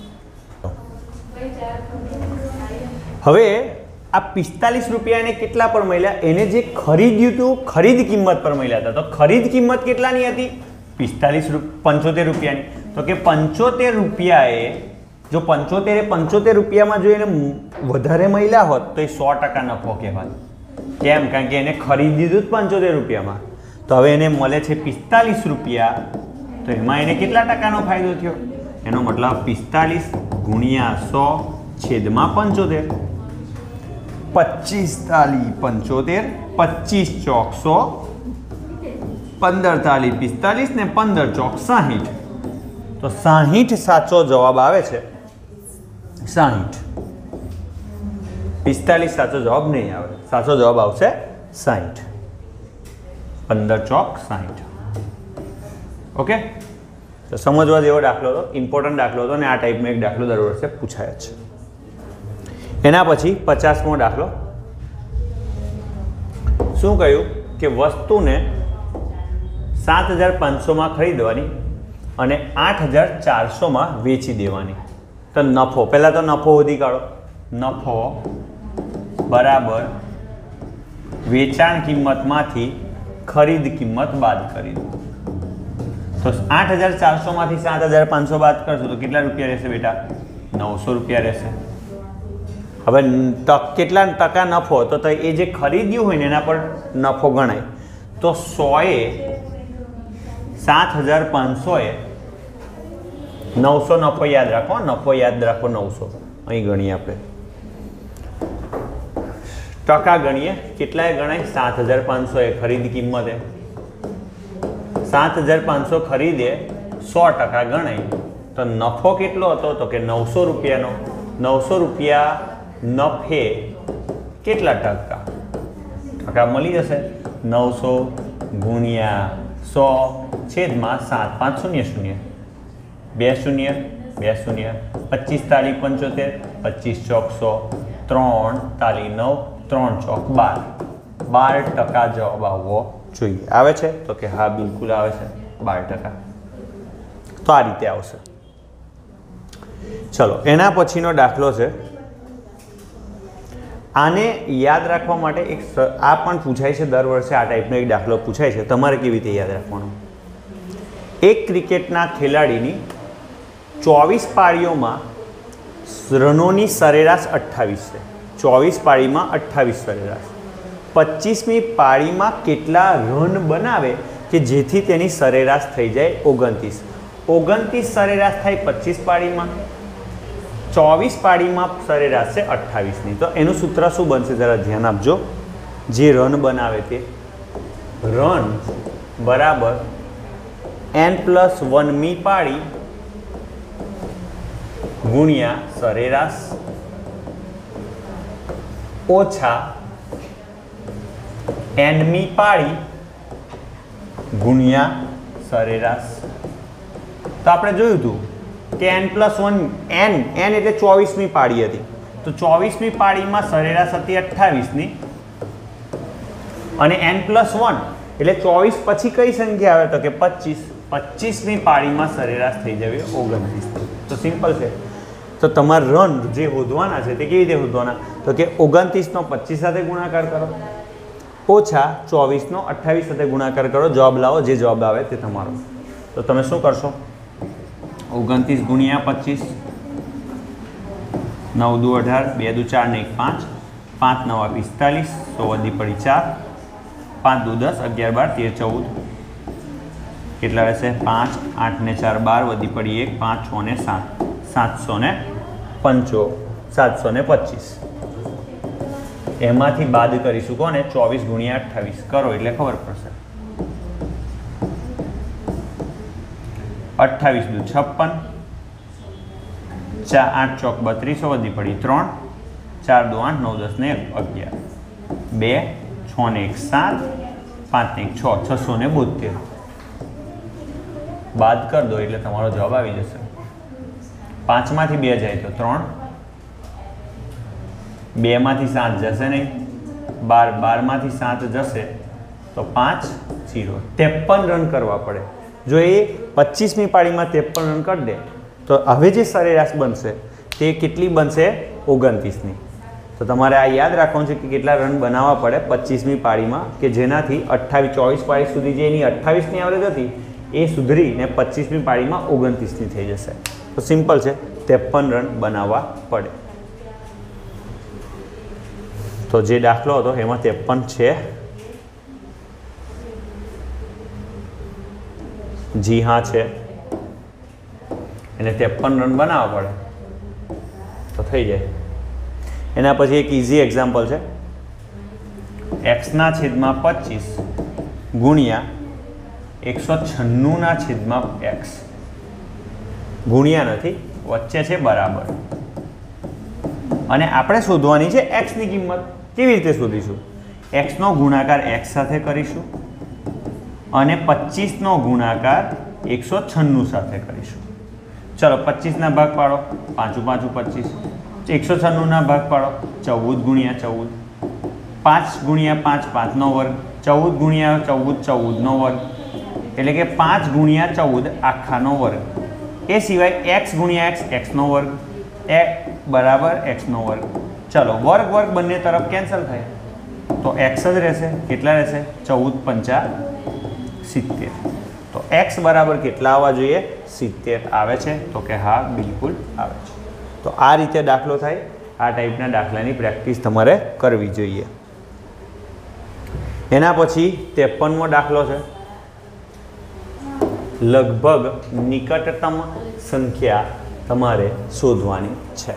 હવે આ પિસ્તાલીસ રૂપિયાને કેટલા પર મળ્યા? એને જે ખરીદ્યું હતું ખરીદ કિંમત પર મળ્યા હતા. તો ખરીદ કિંમત કેટલાની હતી? પિસ્તાલીસ પંચોતેર રૂપિયાની. તો કે પંચોતેર રૂપિયાએ જો પંચોતેર પંચોતેર રૂપિયામાં જો એને વધારે મળ્યા હોત તો એ સો ટકા નફો કહેવાય. કેમ? કારણ કે એને ખરીદી દીધું જ પંચોતેર રૂપિયામાં. તો હવે એને મળે છે પિસ્તાલીસ રૂપિયા. તો એમાં એને કેટલા ટકાનો ફાયદો થયો? એનો મતલબ પિસ્તાલીસ ગુણ્યા સો છેદમાં પંચોતેર. પચીસ તાલી પંચોતેર, પચીસ ચોકસો પંદર તાલી પિસ્તાલીસ ને પંદર ચોક સાહીઠ. તો સાહીઠ સાચો જવાબ આવે છે. સાહીઠ. પિસ્તાલીસ સાચો જવાબ નહીં આવે. સાચો જવાબ આવશે સાહીઠ. પંદર ચોક સાહીઠ. ઓકે, તો સમજવા જેવો દાખલો હતો, ઇમ્પોર્ટન્ટ દાખલો હતો અને આ ટાઈપનો એક દાખલો દર વર્ષે પૂછાય છે. એના પછી પચાસમો દાખલો. શું કહ્યું કે વસ્તુને સાત હજાર પાંચસોમાં ખરીદવાની અને આઠ હજાર ચારસોમાં વેચી દેવાની. તો નફો, પહેલાં તો નફો શોધી કાઢો. નફો બરાબર વેચાણ કિંમતમાંથી ખરીદ કિંમત બાદ કરી દો. તો આઠ હજાર ચારસોમાંથી સાત હજાર પાંચસો બાદ કરશો તો કેટલા રૂપિયા રહેશે બેટા? નવસો રૂપિયા રહેશે. હવે કેટલા ટકા નફો? તો એ જે ખરીદ્યું હોય ને એના પર નફો ગણાય. તો સોએ સાત હજાર પાંચસોએ નવસો નફો યાદ રાખો. નફો યાદ રાખો નવસો. અહીં ગણીએ આપણે ટકા ગણીએ. કેટલાય ગણાય? સાત હજાર પાંચસો એ ખરીદ કિંમત એ સાત હજાર પાંચસો ખરીદે સો ટકા ગણાય. તો નફો કેટલો હતો? તો કે નવસો રૂપિયાનો. નવસો રૂપિયા નફે કેટલા ટકા? ટકા મળી જશે. નવસો ગુણ્યા સો છેદમાં સાત. પાંચ શૂન્ય શૂન્ય બે શૂન્ય બે શૂન્ય. પચીસ તાલી પંચોતેર. પચીસ ચોક સો. ત્રણ તાલી નવ. ત્રણ ચોક બાર. બાર ટકા જવાબ આવવો જોઈએ. આવે છે? તો કે હા બિલકુલ આવે છે, બાર ટકા. તો આ રીતે આવશે. ચલો, એના પછીનો દાખલો છે. આને યાદ રાખવા માટે એક આ પણ પૂછાય છે દર વર્ષે. આ ટાઈપનો એક દાખલો પૂછાય છે. તમારે કેવી રીતે યાદ રાખવાનો? એક ક્રિકેટના ખેલાડીની ચોવીસ પાળીઓમાં રનોની સરેરાશ અઠ્ઠાવીસ છે. ચોવીસ પાળીમાં અઠ્ઠાવીસ સરેરાશ. પચીસમી પાળીમાં કેટલા રન બનાવે કે જેથી તેની સરેરાશ થઈ જાય ઓગણત્રીસ? ઓગણત્રીસ સરેરાશ થાય પચીસ પાળીમાં. ચોવીસ પાળીમાં સરેરાશ છે અઠ્ઠાવીસની. તો એનું સૂત્ર શું બનશે? જરા ધ્યાન આપજો. જે રન બનાવે તે રન બરાબર એન પ્લસ વનમી પાળી ગુણ્યા સરેરાશ ઓછા એનમી પાળી ગુણ્યા સરેરાશ. તો આપણે જોયું હતું કે n plus one n n એટલે ચોવીસમી પાળી હતી. તો ચોવીસમી પાળીમાં સરેરાશ હતી અઠ્ઠાવીસની અને એન પ્લસ વન એટલે ચોવીસ પછી કઈ સંખ્યા આવે? તો કે પચીસ. પચીસમી પાળીમાં સરેરાશ થઈ જવી ઓગણત્રીસ. તો સિમ્પલ છે. તો તમારે રન જે શોધવાના છે તે કેવી રીતે શોધવાના? તો કે ઓગણત્રીસનો પચીસ સાથે ગુણાકાર કરો ઓછા ચોવીસનો અઠ્ઠાવીસ સાથે ગુણાકાર કરો. જવાબ લાવો. જે જવાબ આવે તે તમારો. તો તમે શું કરશો? ઓગણત્રીસ ગુણ્યા પચીસ. નવ દુ અઢાર. બે દુ ચાર ને એક પાંચ. પાંચ નવા પિસ્તાલીસ. સો વધી પડી ચાર. પાંચ દુ દસ. અગિયાર બાર તેર ચૌદ. કેટલા રહેશે? પાંચ. આઠ ને ચાર બાર. વધી પડી એક. પાંચ છ ને સાત. સાતસો ને પંચો સાતસો ને પચીસ. એમાંથી બાદ કરીશું કોને? ચોવીસ ગુણ્યા અઠ્ઠાવીસ કરો એટલે ખબર પડશે. અઠ્ઠાવીસ દુ છપ્પન. ચાર આઠ ચોક બત્રીસો. વધી પડી ત્રણ. ચાર દુ આઠ. નવ દસ ને અગિયાર. બે છ ને એક સાત. પાંચ ને એક છ. છસો ને બોતેર. બાદ કરી દો એટલે તમારો જવાબ આવી જશે. પાંચમાંથી બે જાય તો ત્રણ. બેમાંથી સાત જશે નહીં. બાર બારમાંથી સાત જશે તો પાંચ. જીરો. ત્રેપન રન કરવા પડે. જો એ પચીસમી પાળીમાં ત્રેપન રન કરી દે તો હવે જે સરેરાશ બનશે તે કેટલી બનશે? ઓગણત્રીસની. તો તમારે આ યાદ રાખવાનું છે કે કેટલા રન બનાવવા પડે પચીસમી પાળીમાં કે જેનાથી અઠ્ઠાવીસ ચોવીસ પાળી સુધી જે એની અઠ્ઠાવીસની એવરેજ હતી એ સુધરીને પચીસમી પાળીમાં ઓગણત્રીસની થઈ જશે. તો સિમ્પલ છે. ત્રેપન રન બનાવવા પડે. તો જે દાખલો હતો એમાં ત્રેપન છે. જી હા છે. એને ત્રેપન રન બનાવવા પડે તો થઈ જાય. એના પછી એક ઇઝી એક્ઝામ્પલ છે. એક્સના છેદમાં પચીસ ગુણ્યા એકસો છન્નુંના છેદમાં એક્સ ગુણ્યા નથી, વચ્ચે છે બરાબર. અને આપણે શોધવાની છે એક્સની કિંમત. કેવી રીતે શોધીશું? એક્સનો ગુણાકાર એક્સ સાથે કરીશું અને પચીસનો ગુણાકાર એકસો છન્નું સાથે કરીશું. ચલો પચીસના ભાગ પાડો, પાંચું પાંચું પચીસ. એકસો છન્નુંના ભાગ પાડો, ચૌદ ગુણ્યા ચૌદ. પાંચ ગુણ્યા પાંચ, પાંચનો વર્ગ. ચૌદ ગુણ્યા ચૌદ, ચૌદનો વર્ગ. એટલે કે પાંચ ગુણ્યા ચૌદ આખાનો વર્ગ. એ સિવાય એક્સ ગુણ્યા એક્સ, એક્સનો વર્ગ. એ બરાબર એક્સનો વર્ગ. ચલો વર્ગ વર્ગ બંને તરફ કેન્સલ થાય તો એક્સ જ રહેશે. કેટલા રહેશે? ચૌદ પંચા સિત્તેર. તો એક્સ બરાબર કેટલા આવવા જોઈએ? સિત્તેર આવે છે? તો કે હા, બિલકુલ આવે છે. તો આ રીતે દાખલો થાય. આ ટાઈપના દાખલાની પ્રેક્ટિસ તમારે કરવી જોઈએ. એના પછી ત્રેપનમો દાખલો છે. લગભગ નિકટતમ સંખ્યા તમારે શોધવાની છે.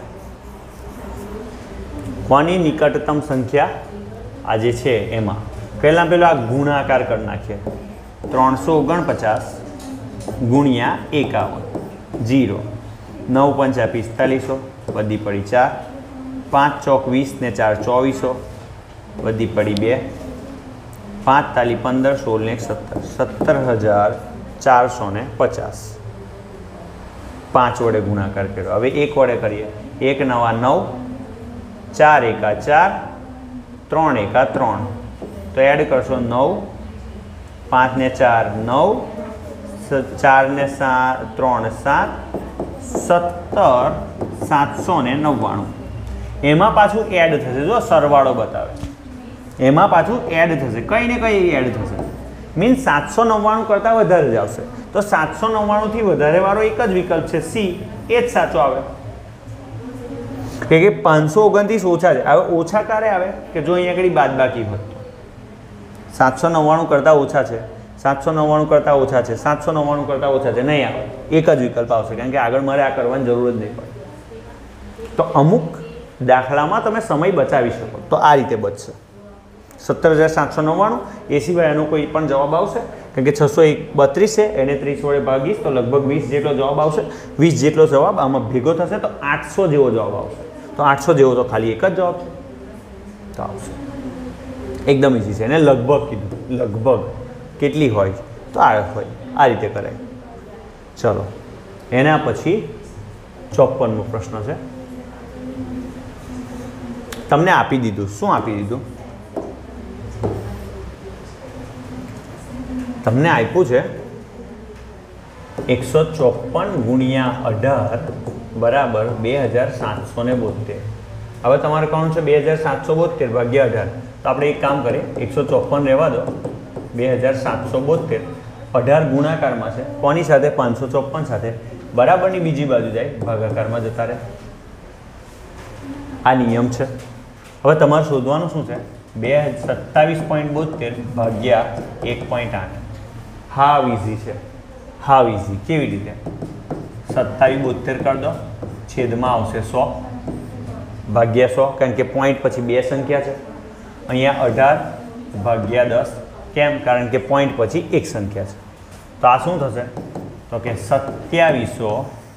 કોની નિકટતમ સંખ્યા આજે છે એમાં પહેલાં પહેલાં આ ગુણાકાર કરી નાખીએ. ત્રણસો ઓગણપચાસ ગુણ્યા એકાવન, જીરો. નવ પંચા પિસ્તાલીસો, વધી પડી ચાર. પાંચ ચોક વીસ ને ચાર ચોવીસો, વધી પડી બે. પાંચ તાલી પંદર, સોળ ને એક સત્તર, સત્તર હજાર ચારસો ને પચાસ. પાંચ વડે ગુણાકાર કર્યો. હવે એક વડે કરીએ. એક નવા નવ, ચાર એકા ચાર, ત્રણ એકા ત્રણ. તો એડ કરશો નવ, પાંચ ને ચાર નવ, ચાર ને સાત, ત્રણ સાત, સત્તર સાતસો ને નવ્વાણું. એમાં પાછું એડ થશે. જો સરવાળો બતાવે, એમાં પાછું એડ થશે. કઈ ને કઈ એડ થશે. મીન્સ સાતસો નવ્વાણું કરતાં વધારે જ આવશે. તો સાતસો નવ્વાણુંથી વધારે વાળો એક જ વિકલ્પ છે, સી. એ જ સાચો આવે. કે પાંચસો ઓગણત્રીસ ઓછા છે. હવે ઓછા ક્યારે આવે? કે જો અહીંયા આગળ બાદ બાકી હોત. સાતસો નવ્વાણું કરતાં ઓછા છે, સાતસો નવ્વાણું કરતાં ઓછા છે, સાતસો નવ્વાણું કરતાં ઓછા છે, નહીં આવે. એક જ વિકલ્પ આવશે, કારણ કે આગળ મારે આ કરવાની જરૂર જ નહીં પડે. તો અમુક દાખલામાં તમે સમય બચાવી શકો. તો આ રીતે બચશે સત્તર હજાર સાતસો નવ્વાણું. એ સિવાય એનો કોઈ પણ જવાબ આવશે? કારણ કે છસો એક બત્રીસ છે, એને ત્રીસ વડે ભાગીશ તો લગભગ વીસ જેટલો જવાબ આવશે. વીસ જેટલો જવાબ આમાં ભેગો થશે તો આઠસો જેવો જવાબ આવશે. તો આઠસો જેવો તો ખાલી એક જ જવાબ છે, તો આવશે. એકદમ ઇઝી છે. એને લગભગ કીધું. લગભગ કેટલી હોય તો આ હોય. આ રીતે કરાય. ચલો એના પછી ચોપનમો પ્રશ્ન છે. તમને આપી દીધું. શું આપી દીધું? તમને આપ્યું છે એકસો ચોપન ગુણ્યા અઢાર બરાબર બે હજાર સાતસો ને બોતેર. હવે તમારે કોણ છે? બે હજાર સાતસો બોતેર ભાગ્યા અઢાર. તો આપણે એક કામ કરીએ, એકસો ચોપન રહેવા દો, બે હજાર સાતસો બોતેર અઢાર ગુણાકારમાં છે. કોની સાથે? પાંચસો ચોપન સાથે. બરાબરની બીજી બાજુ જાય, ભાગાકારમાં જતા રહે. આ નિયમ છે. હવે તમારે શોધવાનું શું છે? બે સત્તાવીસ પોઈન્ટ બોતેર ભાગ્યા એક પોઈન્ટ આઠ. હાવ ઇઝી છે. How easy. કેવી રીતે? સત્તાવીસ બોતેર કરી દો, છેદમાં આવશે સો ભાગ્યા સો, કારણ કે પોઈન્ટ પછી બે સંખ્યા છે. અહીંયા અઢાર ભાગ્યા દસ. કેમ? કારણ કે પોઈન્ટ પછી એક સંખ્યા છે. તો આ શું થશે? તો કે સત્યાવીસો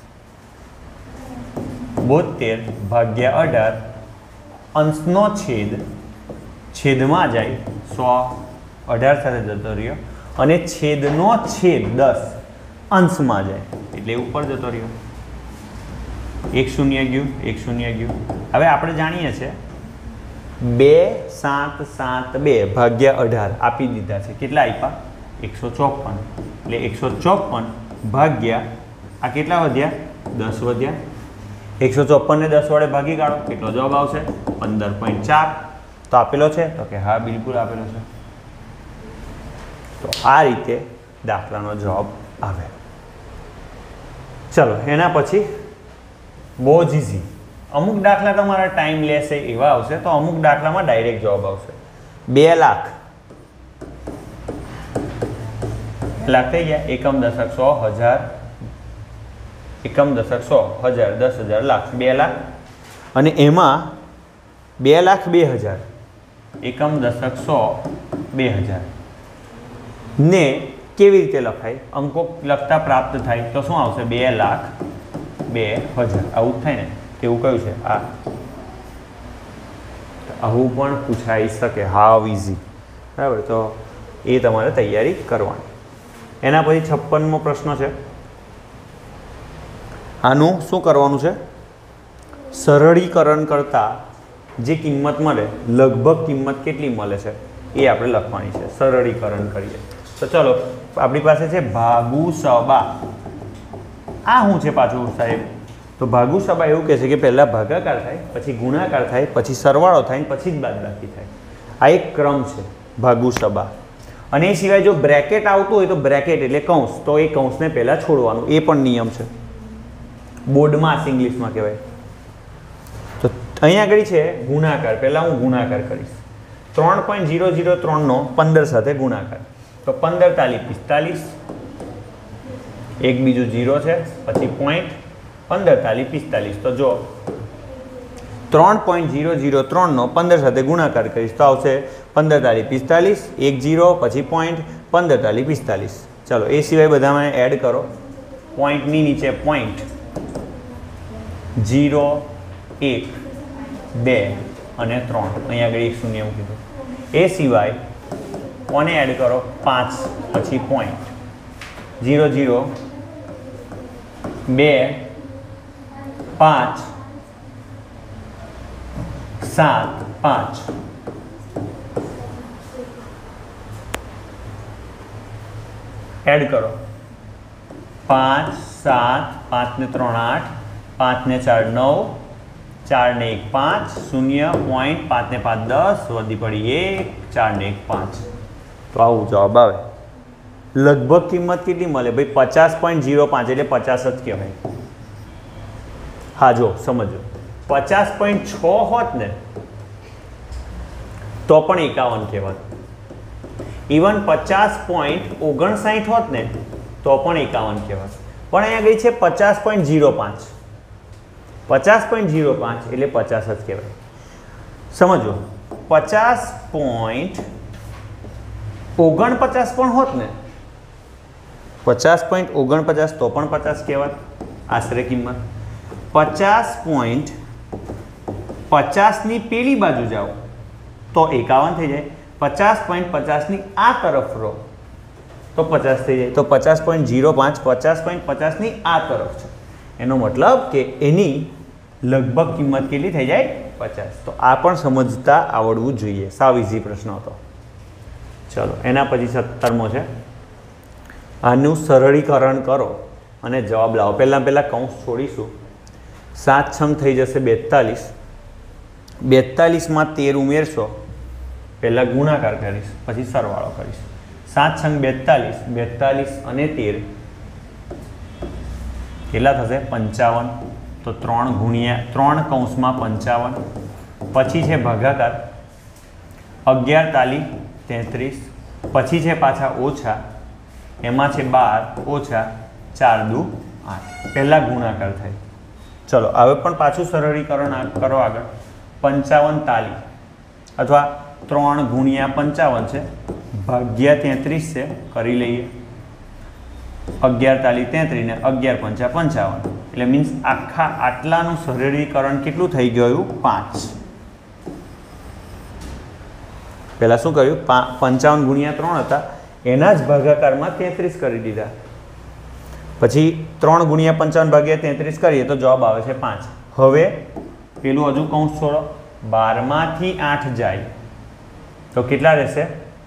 બોતેર ભાગ્યા અઢાર, અંશનો છેદ છેદમાં જાય સો, અઢાર સાથે જતો રહ્યો, અને છેદનો છેદ દસ અંશમાં જાય એટલે ઉપર જતો રહ્યો. એક શૂન્ય ગયું, એક શૂન્ય ગયું. હવે આપણે જાણીએ છીએ બે સાત સાત બે ભાગ્યા અઢાર આપી દીધા છે. કેટલા આપ્યા? એકસો ચોપન. એટલે એકસો ચોપન ભાગ્યા આ કેટલા વધ્યા? દસ વધ્યા. એકસો ચોપન ને દસ વડે ભાગી કાઢો, કેટલો જવાબ આવશે? પંદર પોઈન્ટ ચાર. તો આપેલો છે? તો કે હા, બિલકુલ આપેલો છે. તો આ રીતે દાખલાનો જવાબ આવે. ચલો એના પછી બહુ જ ઇઝી. અમુક દાખલા તમારા ટાઈમ લેશે એવા આવશે, તો અમુક દાખલામાં ડાયરેક્ટ જવાબ આવશે. બે લાખ લાખ થઈ ગયા. એકમ દશક સો હજાર, એકમ દશક સો હજાર, દસ હજાર, લાખ. બે લાખ. અને એમાં બે લાખ બે હજાર, એકમ દશક સો બે હજાર ને કેવી રીતે લખાય? અંકો લખતા પ્રાપ્ત થાય તો શું આવશે? બે લાખ બે હજાર આવું જ થાય ને? એવું કયું છે? આ આવું પણ પૂછાઈ શકે. How easy. બરાબર, તો એ તમારે તૈયારી કરવાની. એના પછી છપ્પનમો પ્રશ્ન છે. આનું શું કરવાનું છે? સરળીકરણ કરતાં જે કિંમત મળે લગભગ કિંમત કેટલી મળે છે એ આપણે લખવાની છે. સરળીકરણ કરીએ તો ચલો, આપણી પાસે છે ભાગુ સબા. આ શું છે પાછું સાહેબ? તો ભાગુ સબા એવું કહે છે કે પહેલાં ભાગાકાર થાય, પછી ગુણાકાર થાય, પછી સરવાળો થાય, પછી જ બાદબાકી થાય. આ એક ક્રમ છે ભાગુ સબા. અને એ સિવાય જો બ્રેકેટ આવતું હોય તો બ્રેકેટ એટલે કૌંસ, તો એ કૌંસને પહેલાં છોડવાનું. એ પણ નિયમ છે બોર્ડમાં, ઇંગ્લિશમાં કહેવાય. તો અહીંયા આગળ છે ગુણાકાર. પહેલાં હું ગુણાકાર કરીશ. ત્રણ પોઈન્ટ ઝીરો ઝીરો ત્રણનો પંદર સાથે ગુણાકાર, તો પંદર તાલી પિસ્તાલીસ. એક બીજું જીરો છે, પછી પોઈન્ટ, પંદર તાલી પિસ્તાલીસ. તો જો ત્રણ પોઈન્ટ ઝીરો ઝીરો ત્રણનો પંદર સાથે ગુણાકાર કરીશ તો આવશે પંદર તાલી પિસ્તાલીસ, એક જીરો, પછી પોઈન્ટ, પંદર તાલી પિસ્તાલીસ. ચાલો, એ સિવાય બધામાં એડ કરો. પોઈન્ટની નીચે પોઈન્ટ, જીરો, એક, બે અને ત્રણ. અહીંયા આગળ એક શૂન્ય મૂકી દો. એ સિવાય કોને એડ કરો? પાંચ, પછી પોઈન્ટ, જીરો જીરો, બે, પાંચ, સાત, પાંચ. એડ કરો. પાંચ, સાત, પાંચ ને ત્રણ આઠ, પાંચ ને ચાર નવ, ચાર ને એક પાંચ, શૂન્ય, પોઈન્ટ, પાંચ ને પાંચ દસ, વધી પડી એક, ચાર ને એક પાંચ. તો આવું જવાબ આવે. લગભગ કિંમત કેટલી મળે ભાઈ? પચાસ પોઈન્ટ ઝીરો પાંચ એટલે પચાસ જ કહેવાય. હા, જો સમજો, પચાસ પોઈન્ટ છ હોત ને તો પણ એકાવન કહેવાત. ઇવન પચાસ પોઈન્ટ ઓગણસાઠ હોત ને તો પણ એકાવન કહેવાત. પણ અહીંયા ગઈ છે પચાસ પોઈન્ટ ઝીરો પાંચ. પચાસ પોઈન્ટ ઝીરો પાંચ એટલે પચાસ જ કહેવાય. સમજો, પચાસ પોઈન્ટ ઓગણપચાસ પણ હોત ને, પચાસ પોઈન્ટ ઓગણપચાસ તો પણ પચાસ કહેવાત આશરે કિંમત. પચાસ પોઈન્ટ પચાસની પેલી બાજુ જાઓ તો એકાવન થઈ જાય. પચાસ પોઈન્ટ પચાસની આ તરફ રહો તો પચાસ થઈ જાય. તો પચાસ પોઈન્ટ ઝીરો પાંચ પચાસ પોઈન્ટ પચાસની આ તરફ છે. એનો મતલબ કે એની લગભગ કિંમત કેટલી થઈ જાય? પચાસ. તો આ પણ સમજતા આવડવું જોઈએ. સાવ ઇઝી પ્રશ્ન હતો. ચલો, એના પછી સત્તરમો છે. આનું સરળીકરણ કરો અને જવાબ લાવો. પહેલાં પહેલાં કૌંસ છોડીશું. સાત છંગ થઈ જશે બેતાલીસ. બેતાલીસમાં તેર ઉમેરશો. પહેલાં ગુણાકાર કરીશ, પછી સરવાળો કરીશ. સાત છંગ બેતાલીસ, બેતાલીસ અને તેર કેટલા થશે? પંચાવન. તો ત્રણ ગુણ્યા ત્રણ કૌંસમાં પંચાવન. પછી છે ભાગાકાર, અગિયાર તાલી તેત્રીસ. પછી છે પાછા ઓછા, એમાં છે બાર ઓછા ચાર દુ આઠ. પહેલાં ગુણાકાર થાય. ચલો, હવે પણ પાછું સરળીકરણ કરો આગળ. પંચાવન તાલી અથવા ત્રણ ગુણ્યા પંચાવન છે, ભાગ્યા તેત્રીસ છે, કરી લઈએ. અગિયાર તાલી તેત્રીસ ને અગિયાર પંચા પંચાવન એટલે મીન્સ આખા આટલાનું સરળીકરણ કેટલું થઈ ગયું? પાંચ. પહેલાં શું કર્યું? પંચાવન ગુણ્યા ત્રણ હતા, એના જ ભાગાકારમાં તેત્રીસ કરી દીધા. પછી ત્રણ ગુણ્યા પંચાવન ભાગ્યા તેત્રીસ કરીએ તો જવાબ આવે છે પાંચ. હવે પેલું હજુ કૌંસ છોડો. બારમાંથી આઠ જાય તો કેટલા રહેશે?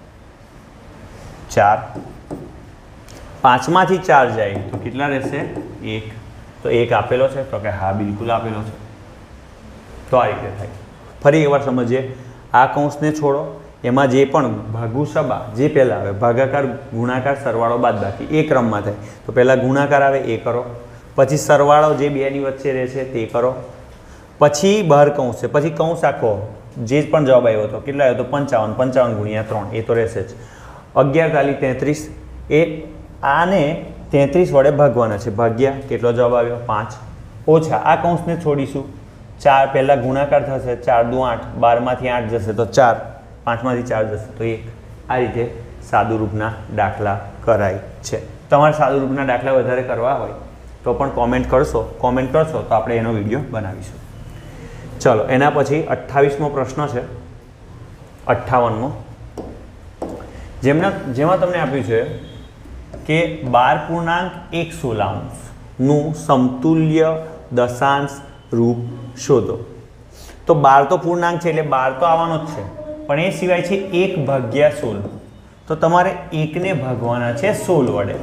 ચાર. પાંચમાંથી ચાર જાય તો કેટલા રહેશે? એક. તો એક આપેલો છે? તો કે હા, બિલકુલ આપેલો છે. તો આ રીતે થાય. ફરી એકવાર સમજીએ. આ કૌંસને છોડો, એમાં જે પણ ભાગુ સબા જે પહેલાં આવે, ભાગાકાર, ગુણાકાર, સરવાળો, બાદબાકી, એ ક્રમમાં થાય. તો પહેલાં ગુણાકાર આવે એ કરો, પછી સરવાળો જે બેની વચ્ચે રહે છે તે કરો, પછી બહાર કૌંસ છે, પછી કૌંસ આખો જે પણ જવાબ આવ્યો હતો કેટલા આવ્યો હતો? પંચાવન. પંચાવન ગુણ્યા ત્રણ એ તો રહેશે જ. અગિયાર તાલી તેત્રીસ, એ આને તેત્રીસ વડે ભાગવાના છે. ભાગ્યા કેટલો જવાબ આવ્યો? પાંચ. ઓછા આ કૌંસને છોડીશું. ચાર પહેલાં ગુણાકાર થશે, ચાર દુ આઠ, બારમાંથી આઠ જશે તો ચાર, પાંચમાંથી ચાર જશે તો એક. આ રીતે સાદુરૂપના દાખલા કરાય છે. તમારે સાદુરૂપના દાખલા વધારે કરવા હોય તો પણ કોમેન્ટ કરશો કોમેન્ટ કરશો તો આપણે એનો વિડીયો બનાવીશું. ચલો, એના પછી અઠ્ઠાવીસમો પ્રશ્ન છે. અઠ્ઠાવનમો, જેમના જેમાં તમને આપ્યું છે કે બાર પૂર્ણાંક એક સોલાંશનું સમતુલ્ય દશાંશ રૂપ શોધો. તો બાર તો પૂર્ણાંક છે એટલે બાર તો આવવાનો જ છે, પણ એ સિવાય છે એક ભાગ્યા સોળ. તો તમારે એકને ભાગવાના છે સોળ વડે.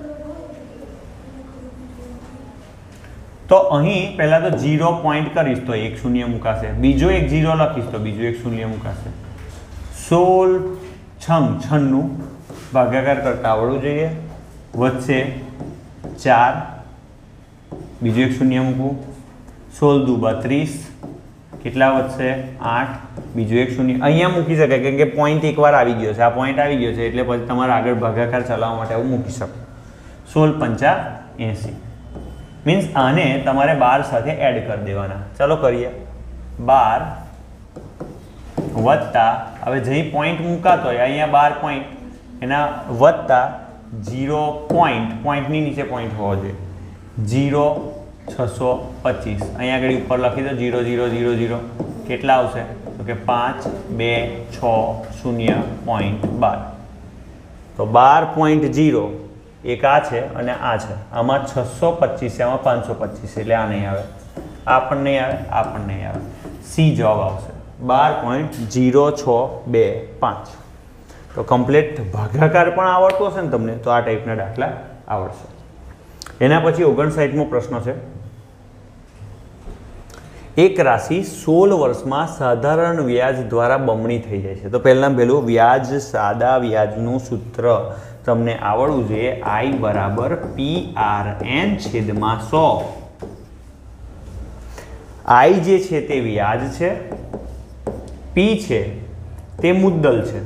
તો અહીં પહેલાં તો જીરો પોઈન્ટ કરીશ તો એક શૂન્ય મુકાશે, બીજો એક જીરો લખીશ તો બીજો એક શૂન્ય મુકાશે. સોળ છંગ છન્નું ભાગાકાર કરતા આવડવું જોઈએ. વધશે ચાર, બીજું એક શૂન્ય મૂકવું. સોળ દુ બત્રીસ, કેટલા વધશે? આઠ, બીજું એક શૂન્ય અહીંયા મૂકી શકાય કેમ કે પોઈન્ટ એકવાર આવી ગયો છે. આ પોઈન્ટ આવી ગયો છે એટલે પછી તમારે આગળ ભાગાકાર ચલાવવા માટે આવું મૂકી શકો. સોળ પંચા એંસી, મીન્સ આને તમારે બાર સાથે એડ કરી દેવાના. ચાલો કરીએ. બાર વત્તા, હવે જઈ પોઈન્ટ મૂકાતો હોય અહીંયા બાર પોઈન્ટ, એના વત્તા જીરો પોઈન્ટ, પોઈન્ટની નીચે પોઈન્ટ હોવો જોઈએ. જીરો છસો પચીસ, અહીંયા આગળ ઉપર લખી દો જીરો જીરો જીરો જીરો. કેટલા આવશે? તો કે પાંચ બે છ શૂન્ય પોઈન્ટ બાર. તો બાર પોઈન્ટ જીરો એક આ છે અને આ છે. આમાં છસો પચીસ છે, આમાં પાંચસો પચીસ એટલે આ નહીં આવે, આ પણ નહીં આવે, આ પણ નહીં આવે. સી જવાબ આવશે બાર પોઈન્ટ જીરો છ બે પાંચ. તો કમ્પ્લીટ ભાગાકાર પણ આવડતો હશે ને તમને તો આ ટાઈપના દાખલા આવડશે. એના પછી ઓગણસાઠમો પ્રશ્ન છે. એક રાશિ સોળ વર્ષમાં સાધારણ વ્યાજ દ્વારા બમણી થઈ જાય છે. તો પહેલાં પહેલું વ્યાજ, સાદા વ્યાજનું સૂત્ર તમને આવડવું જોઈએ. આઈ બરાબર પી આર એન છેદમાં સો. આઈ જે છે તે વ્યાજ છે, પી છે તે મુદ્દલ છે,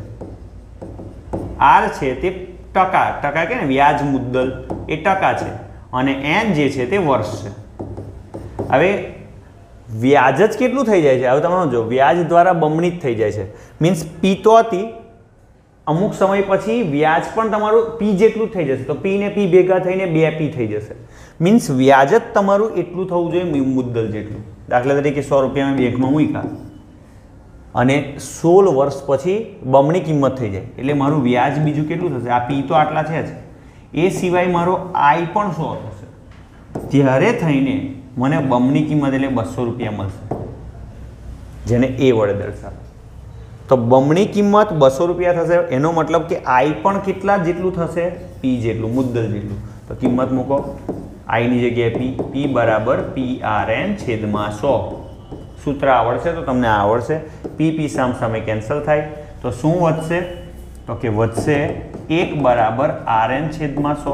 આર છે તે ટકા, ટકા કે ને વ્યાજ મુદ્દલ એ ટકા છે, અને એન જે છે તે વર્ષ છે. હવે વ્યાજ જ કેટલું થઈ જાય છે? હવે તમે સમજો, વ્યાજ દ્વારા બમણી જ થઈ જાય છે. મીન્સ પી તો હતી, અમુક સમય પછી વ્યાજ પણ તમારું પી જેટલું જ થઈ જશે. તો પી ને પી ભેગા થઈને બે પી થઈ જશે. મીન્સ વ્યાજ જ તમારું એટલું થવું જોઈએ મુદ્દલ જેટલું. દાખલા તરીકે સો રૂપિયા મેં બેંકમાં મૂક્યા અને સોળ વર્ષ પછી બમણી કિંમત થઈ જાય એટલે મારું વ્યાજ બીજું કેટલું થશે? આ પી તો આટલા છે જ, એ સિવાય મારો આઈ પણ સો થશે. ત્યારે થઈને મને બમણી કિંમત એટલે બસો રૂપિયા મળશે, જેને એ વડે દર્શાવે. તો બમણી કિંમત બસો રૂપિયા થશે, એનો મતલબ કે આઈ પણ કેટલા જેટલું થશે? પી જેટલું, મુદ્દલ જેટલું. તો કિંમત મૂકો, આઈની જગ્યાએ પી, પી બરાબર પી આર એન છેદમાં સો. સૂત્ર આવડશે તો તમને આવડશે. પી પી સામ સામે કેન્સલ થાય તો શું વધશે? તો કે વધશે એક બરાબર આર એન છેદમાં સો.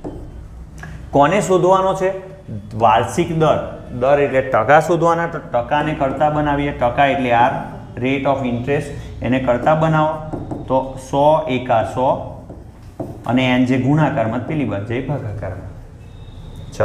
કોને શોધવાનો છે? વાર્ષિક દર. દર એટલે ટકા શોધવાના, તો ટકાને કરતા બનાવીએ. ટકા એટલે આર, રેટ ઓફ ઇન્ટરેસ્ટ, એને કરતા બનાવો તો સો એકા સો અને એન જે ગુણાકારમાં પેલી બાજુ જઈ ભાગાકારમાં. ચલો,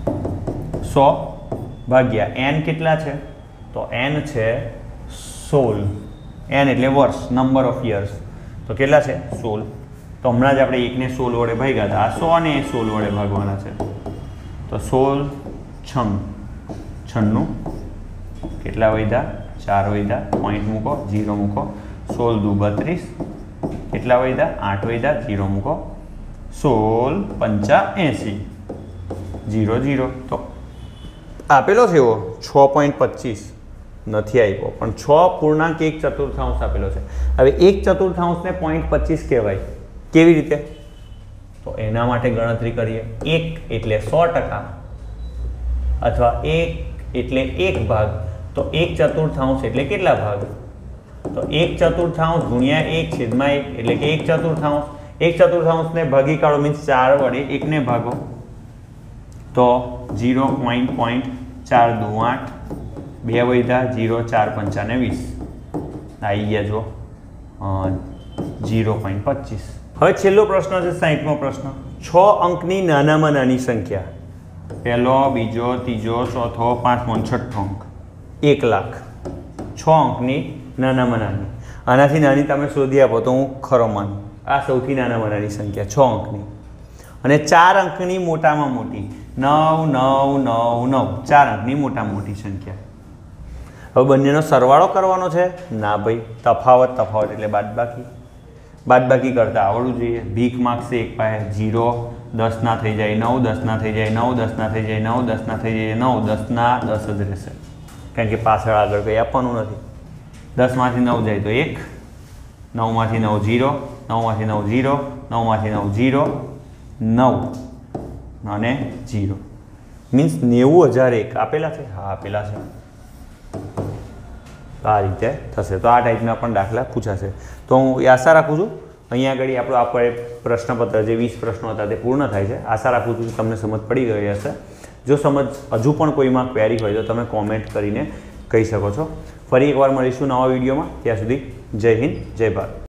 સો ભાગ્યા એન કેટલા છે? તો એન છે સોળ. એન એટલે વર્ષ, નંબર ઓફ યર્સ. તો કેટલા છે? સોળ. તો હમણાં જ આપણે એકને સોળ વડે ભાગ્યા હતા, આ સો ને એ સોળ વડે ભાગવાના છે. તો સોળ છંગ છન્નું, કેટલા વધ્યા? ચાર વધ્યા. પોઈન્ટ મૂકો, જીરો મૂકો. સોળ દુ બત્રીસ, કેટલા વધ્યા? આઠ વધ્યા. જીરો મૂકો. સોળ પંચા એંસી, જીરો જીરો. તો આપેલો છે એવો છ પોઈન્ટ પચીસ નથી આપ્યો, પણ છ પૂર્ણાંક એક ચતુર્થાંશ આપેલો છે. હવે એક ચતુર્થાંશને પોઈન્ટ પચીસ કહેવાય. કેવી રીતે? તો એના માટે ગણતરી કરીએ. એક એટલે સો ટકા અથવા એક એટલે એક ભાગ. તો એક ચતુર્થાંશ એટલે કેટલા ભાગ? તો એક ચતુર્થાંશ ગુણ્યા એક છેદમાં એક એટલે કે એક ચતુર્થાંશ. એક ચતુર્થાંશને ભાગી કાઢો, મીન્સ ચાર વડે એકને ભાગો તો જીરો પોઈન્ટ પોઈન્ટ ચાર દુ આઠ, બે વધ્યા. જીરો ચાર પંચાને વીસ, આવી ગયા જો જીરો પોઈન્ટ પચીસ. હવે છેલ્લો પ્રશ્ન છે સાહીઠમો પ્રશ્ન. છ અંકની નાનામાં નાની સંખ્યા, પહેલો, બીજો, ત્રીજો, ચોથો, પાંચમો, છઠ્ઠો અંક. એક લાખ. છ અંકની નાનામાં નાની. આનાથી નાની તમે શોધી આપો તો હું ખરો માનું. આ સૌથી નાનામાંની સંખ્યા છ અંકની, અને ચાર અંકની મોટામાં મોટી નવ નવ નવ નવ ચાર અંકની મોટામાં મોટી સંખ્યા. હવે બંનેનો સરવાળો કરવાનો છે? ના ભાઈ, તફાવત તફાવત એટલે બાદબાકી. બાદબાકી કરતાં આવડવું જોઈએ. ભીખ માગશે એક પાસે જીરો, દસના થઈ જાય નવ, દસના થઈ જાય નવ, દસના થઈ જાય નવ, દસના થઈ જાય નવ, દસના દસ જ રહેશે, કારણ કે પાછળ આગળ કંઈ આપવાનું નથી. દસમાંથી નવ જાય તો એક, નવમાંથી નવ જીરો, નવમાંથી નવ જીરો, નવમાંથી નવ જીરો, નવ અને જીરો, મીન્સ નેવું હજાર એક આપેલા છે. હા આપેલા છે. આ રીતે થશે. તો આ ટાઈપના પણ દાખલા પૂછાશે. તો હું એ આશા રાખું છું અહીંયા આગળ આપણું આપણે પ્રશ્નપત્ર જે વીસ પ્રશ્નો હતા તે પૂર્ણ થાય છે. આશા રાખું છું કે તમને સમજ પડી ગઈ હશે. જો સમજ હજુ પણ કોઈમાં ક્વેરી હોય તો તમે કોમેન્ટ કરીને કહી શકો છો. ફરી એકવાર મળીશું નવા વિડીયોમાં. ત્યાં સુધી જય હિન્દ, જય ભારત.